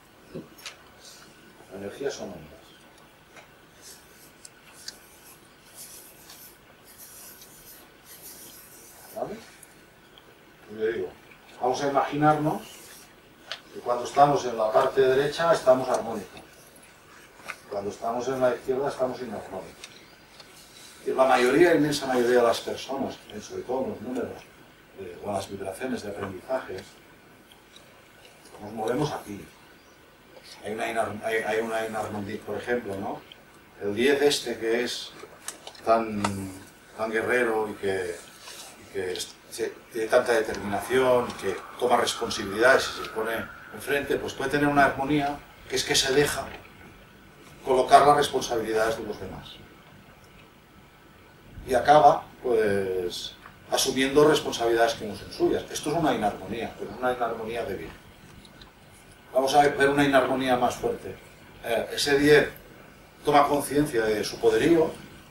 La energía son ondas. ¿Vale? Pues le digo, vamos a imaginarnos que cuando estamos en la parte derecha estamos armónicos. Cuando estamos en la izquierda estamos inarmónicos. La mayoría, inmensa mayoría de las personas, sobre todo los números eh, o las vibraciones de aprendizaje, nos movemos aquí. Hay una, hay, hay una inarmonía, por ejemplo, ¿no? El diez este que es tan, tan guerrero y que, y que se, tiene tanta determinación, que toma responsabilidades y se pone enfrente, pues puede tener una armonía que es que se deja colocar las responsabilidades de los demás. Y acaba, pues, asumiendo responsabilidades que no son suyas. Esto es una inarmonía, pero es una inarmonía débil. Vamos a ver una inarmonía más fuerte. Eh, ese diez toma conciencia de su poderío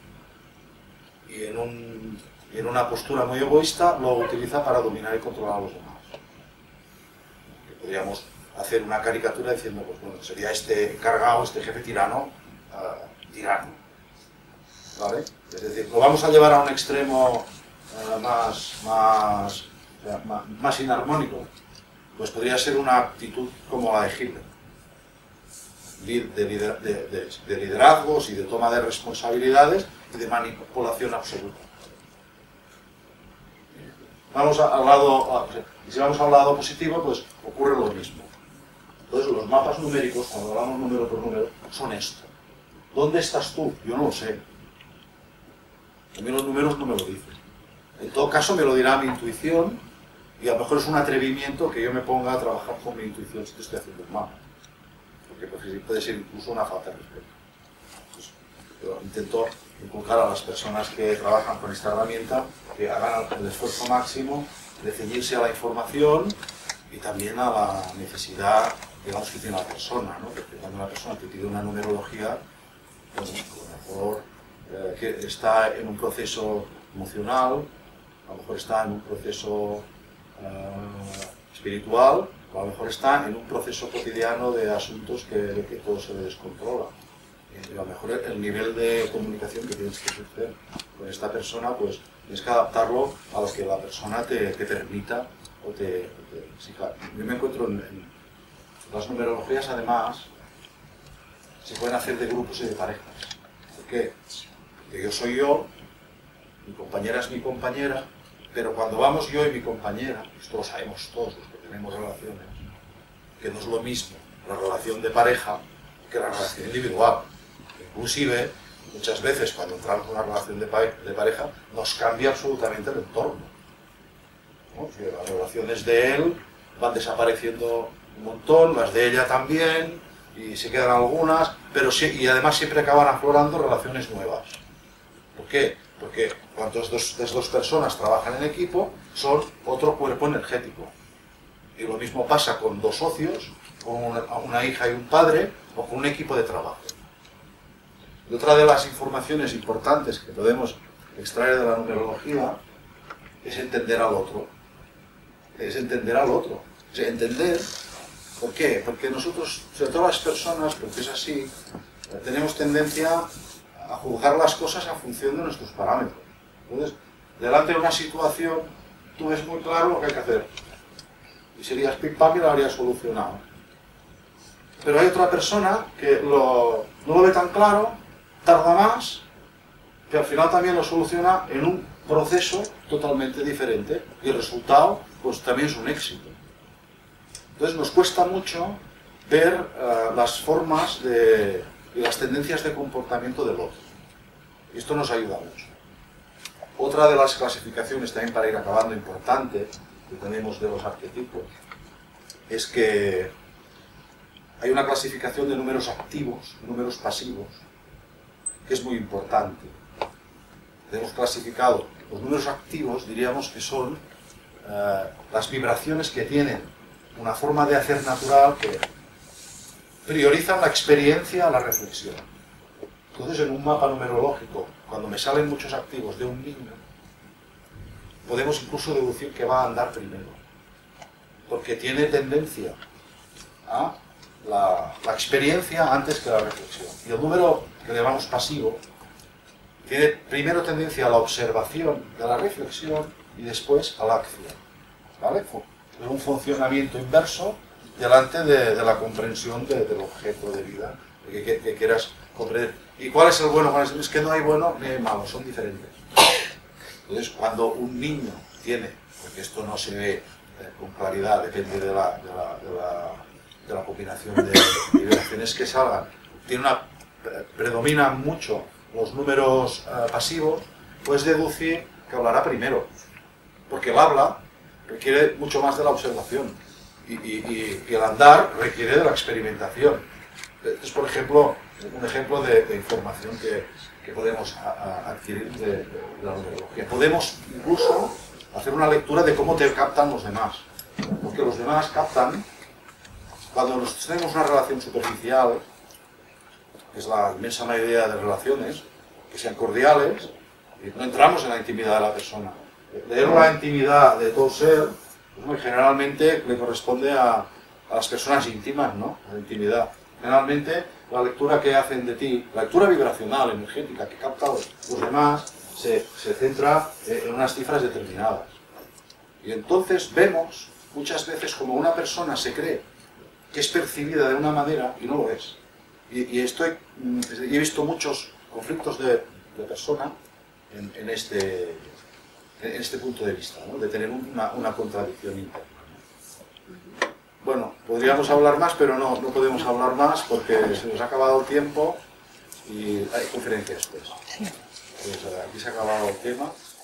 y en, un, y en una postura muy egoísta lo utiliza para dominar y controlar a los demás. Podríamos hacer una caricatura diciendo, pues bueno, sería este encargado, este jefe tirano, uh, tirano. ¿Vale? Es decir, lo vamos a llevar a un extremo uh, más, más, o sea, más, más inarmónico. Pues podría ser una actitud como la de Hitler, de, lider, de, de, de liderazgos y de toma de responsabilidades y de manipulación absoluta. Vamos a, al lado, a, si vamos al lado positivo, pues ocurre lo mismo. Entonces los mapas numéricos, cuando hablamos número por número, son esto. ¿Dónde estás tú? Yo no lo sé. A mí los números no me lo dicen. En todo caso me lo dirá mi intuición, y a lo mejor es un atrevimiento que yo me ponga a trabajar con mi intuición si te estoy haciendo un mapa. Porque pues, puede ser incluso una falta de respeto. Entonces, yo intento inculcar a las personas que trabajan con esta herramienta que hagan el esfuerzo máximo de ceñirse a la información y también a la necesidad, digamos, que tiene la persona, ¿no? Porque cuando una persona te pide una numerología, pues a lo mejor eh, que está en un proceso emocional, a lo mejor está en un proceso Uh, espiritual, o a lo mejor está en un proceso cotidiano de asuntos que, de que todo se le descontrola. Y a lo mejor el nivel de comunicación que tienes que hacer con esta persona, pues tienes que adaptarlo a lo que la persona te, te permita o te, o te exija. Yo me encuentro en, en las numerologías, además, se pueden hacer de grupos y de parejas. ¿Por qué? Porque yo soy yo, mi compañera es mi compañera, pero cuando vamos yo y mi compañera, esto lo sabemos todos los que tenemos relaciones, que no es lo mismo la relación de pareja que la relación individual. Inclusive, muchas veces cuando entramos en una relación de, pa de pareja, nos cambia absolutamente el entorno, ¿no? O sea, las relaciones de él van desapareciendo un montón, las de ella también, y se quedan algunas, pero sí, y además siempre acaban aflorando relaciones nuevas. ¿Por qué? Porque cuando dos, las dos personas trabajan en equipo, son otro cuerpo energético. Y lo mismo pasa con dos socios, con una, una hija y un padre, o con un equipo de trabajo. Y otra de las informaciones importantes que podemos extraer de la numerología es entender al otro. Es entender al otro. Es entender, ¿por qué? Porque nosotros, sobre todo las personas, porque es así, tenemos tendencia a juzgar las cosas a función de nuestros parámetros. Entonces, delante de una situación, tú ves muy claro lo que hay que hacer. Y serías pim pam y lo habrías solucionado. Pero hay otra persona que lo, no lo ve tan claro, tarda más, que al final también lo soluciona en un proceso totalmente diferente. Y el resultado, pues también es un éxito. Entonces nos cuesta mucho ver uh, las formas de... y las tendencias de comportamiento del otro. Y esto nos ayuda mucho. Otra de las clasificaciones, también para ir acabando, importante, que tenemos de los arquetipos, es que hay una clasificación de números activos, números pasivos, que es muy importante. Tenemos clasificado los números activos, diríamos que son uh, las vibraciones que tienen una forma de hacer natural que priorizan la experiencia a la reflexión. Entonces, en un mapa numerológico, cuando me salen muchos activos de un niño, podemos incluso deducir que va a andar primero, porque tiene tendencia a la, la experiencia antes que la reflexión. Y el número que le llamamos pasivo tiene primero tendencia a la observación de la reflexión y después a la acción. ¿Vale? Es un funcionamiento inverso delante de, de la comprensión de, del objeto de vida que, que, que quieras comprender. ¿Y cuál es el bueno? ¿Cuál es? Es que no hay bueno ni hay malo, son diferentes. Entonces, cuando un niño tiene, porque esto no se ve eh, con claridad, depende de la, de la, de la, de la combinación de vibraciones que salgan, tiene una, predomina mucho los números eh, pasivos, puedes deducir que hablará primero, porque el habla requiere mucho más de la observación y, y, y el andar requiere de la experimentación. Entonces, por ejemplo, un ejemplo de, de información que, que podemos a, a adquirir de, de, de la numerología. Podemos incluso hacer una lectura de cómo te captan los demás, porque los demás captan cuando nos tenemos una relación superficial, que es la inmensa mayoría de relaciones, que sean cordiales, y no entramos en la intimidad de la persona. Leer la intimidad de todo ser, pues, generalmente le corresponde a, a las personas íntimas, ¿no? La intimidad. Generalmente la lectura que hacen de ti, la lectura vibracional, energética, que capta los, los demás, se, se centra en unas cifras determinadas. Y entonces vemos muchas veces como una persona se cree que es percibida de una manera y no lo es. Y, y estoy, he visto muchos conflictos de, de persona en, en, este, en este punto de vista, ¿no? De tener una, una contradicción interna. Bueno, podríamos hablar más, pero no, no podemos hablar más porque se nos ha acabado el tiempo y hay conferencia después. Sí. Pues aquí se ha acabado el tema.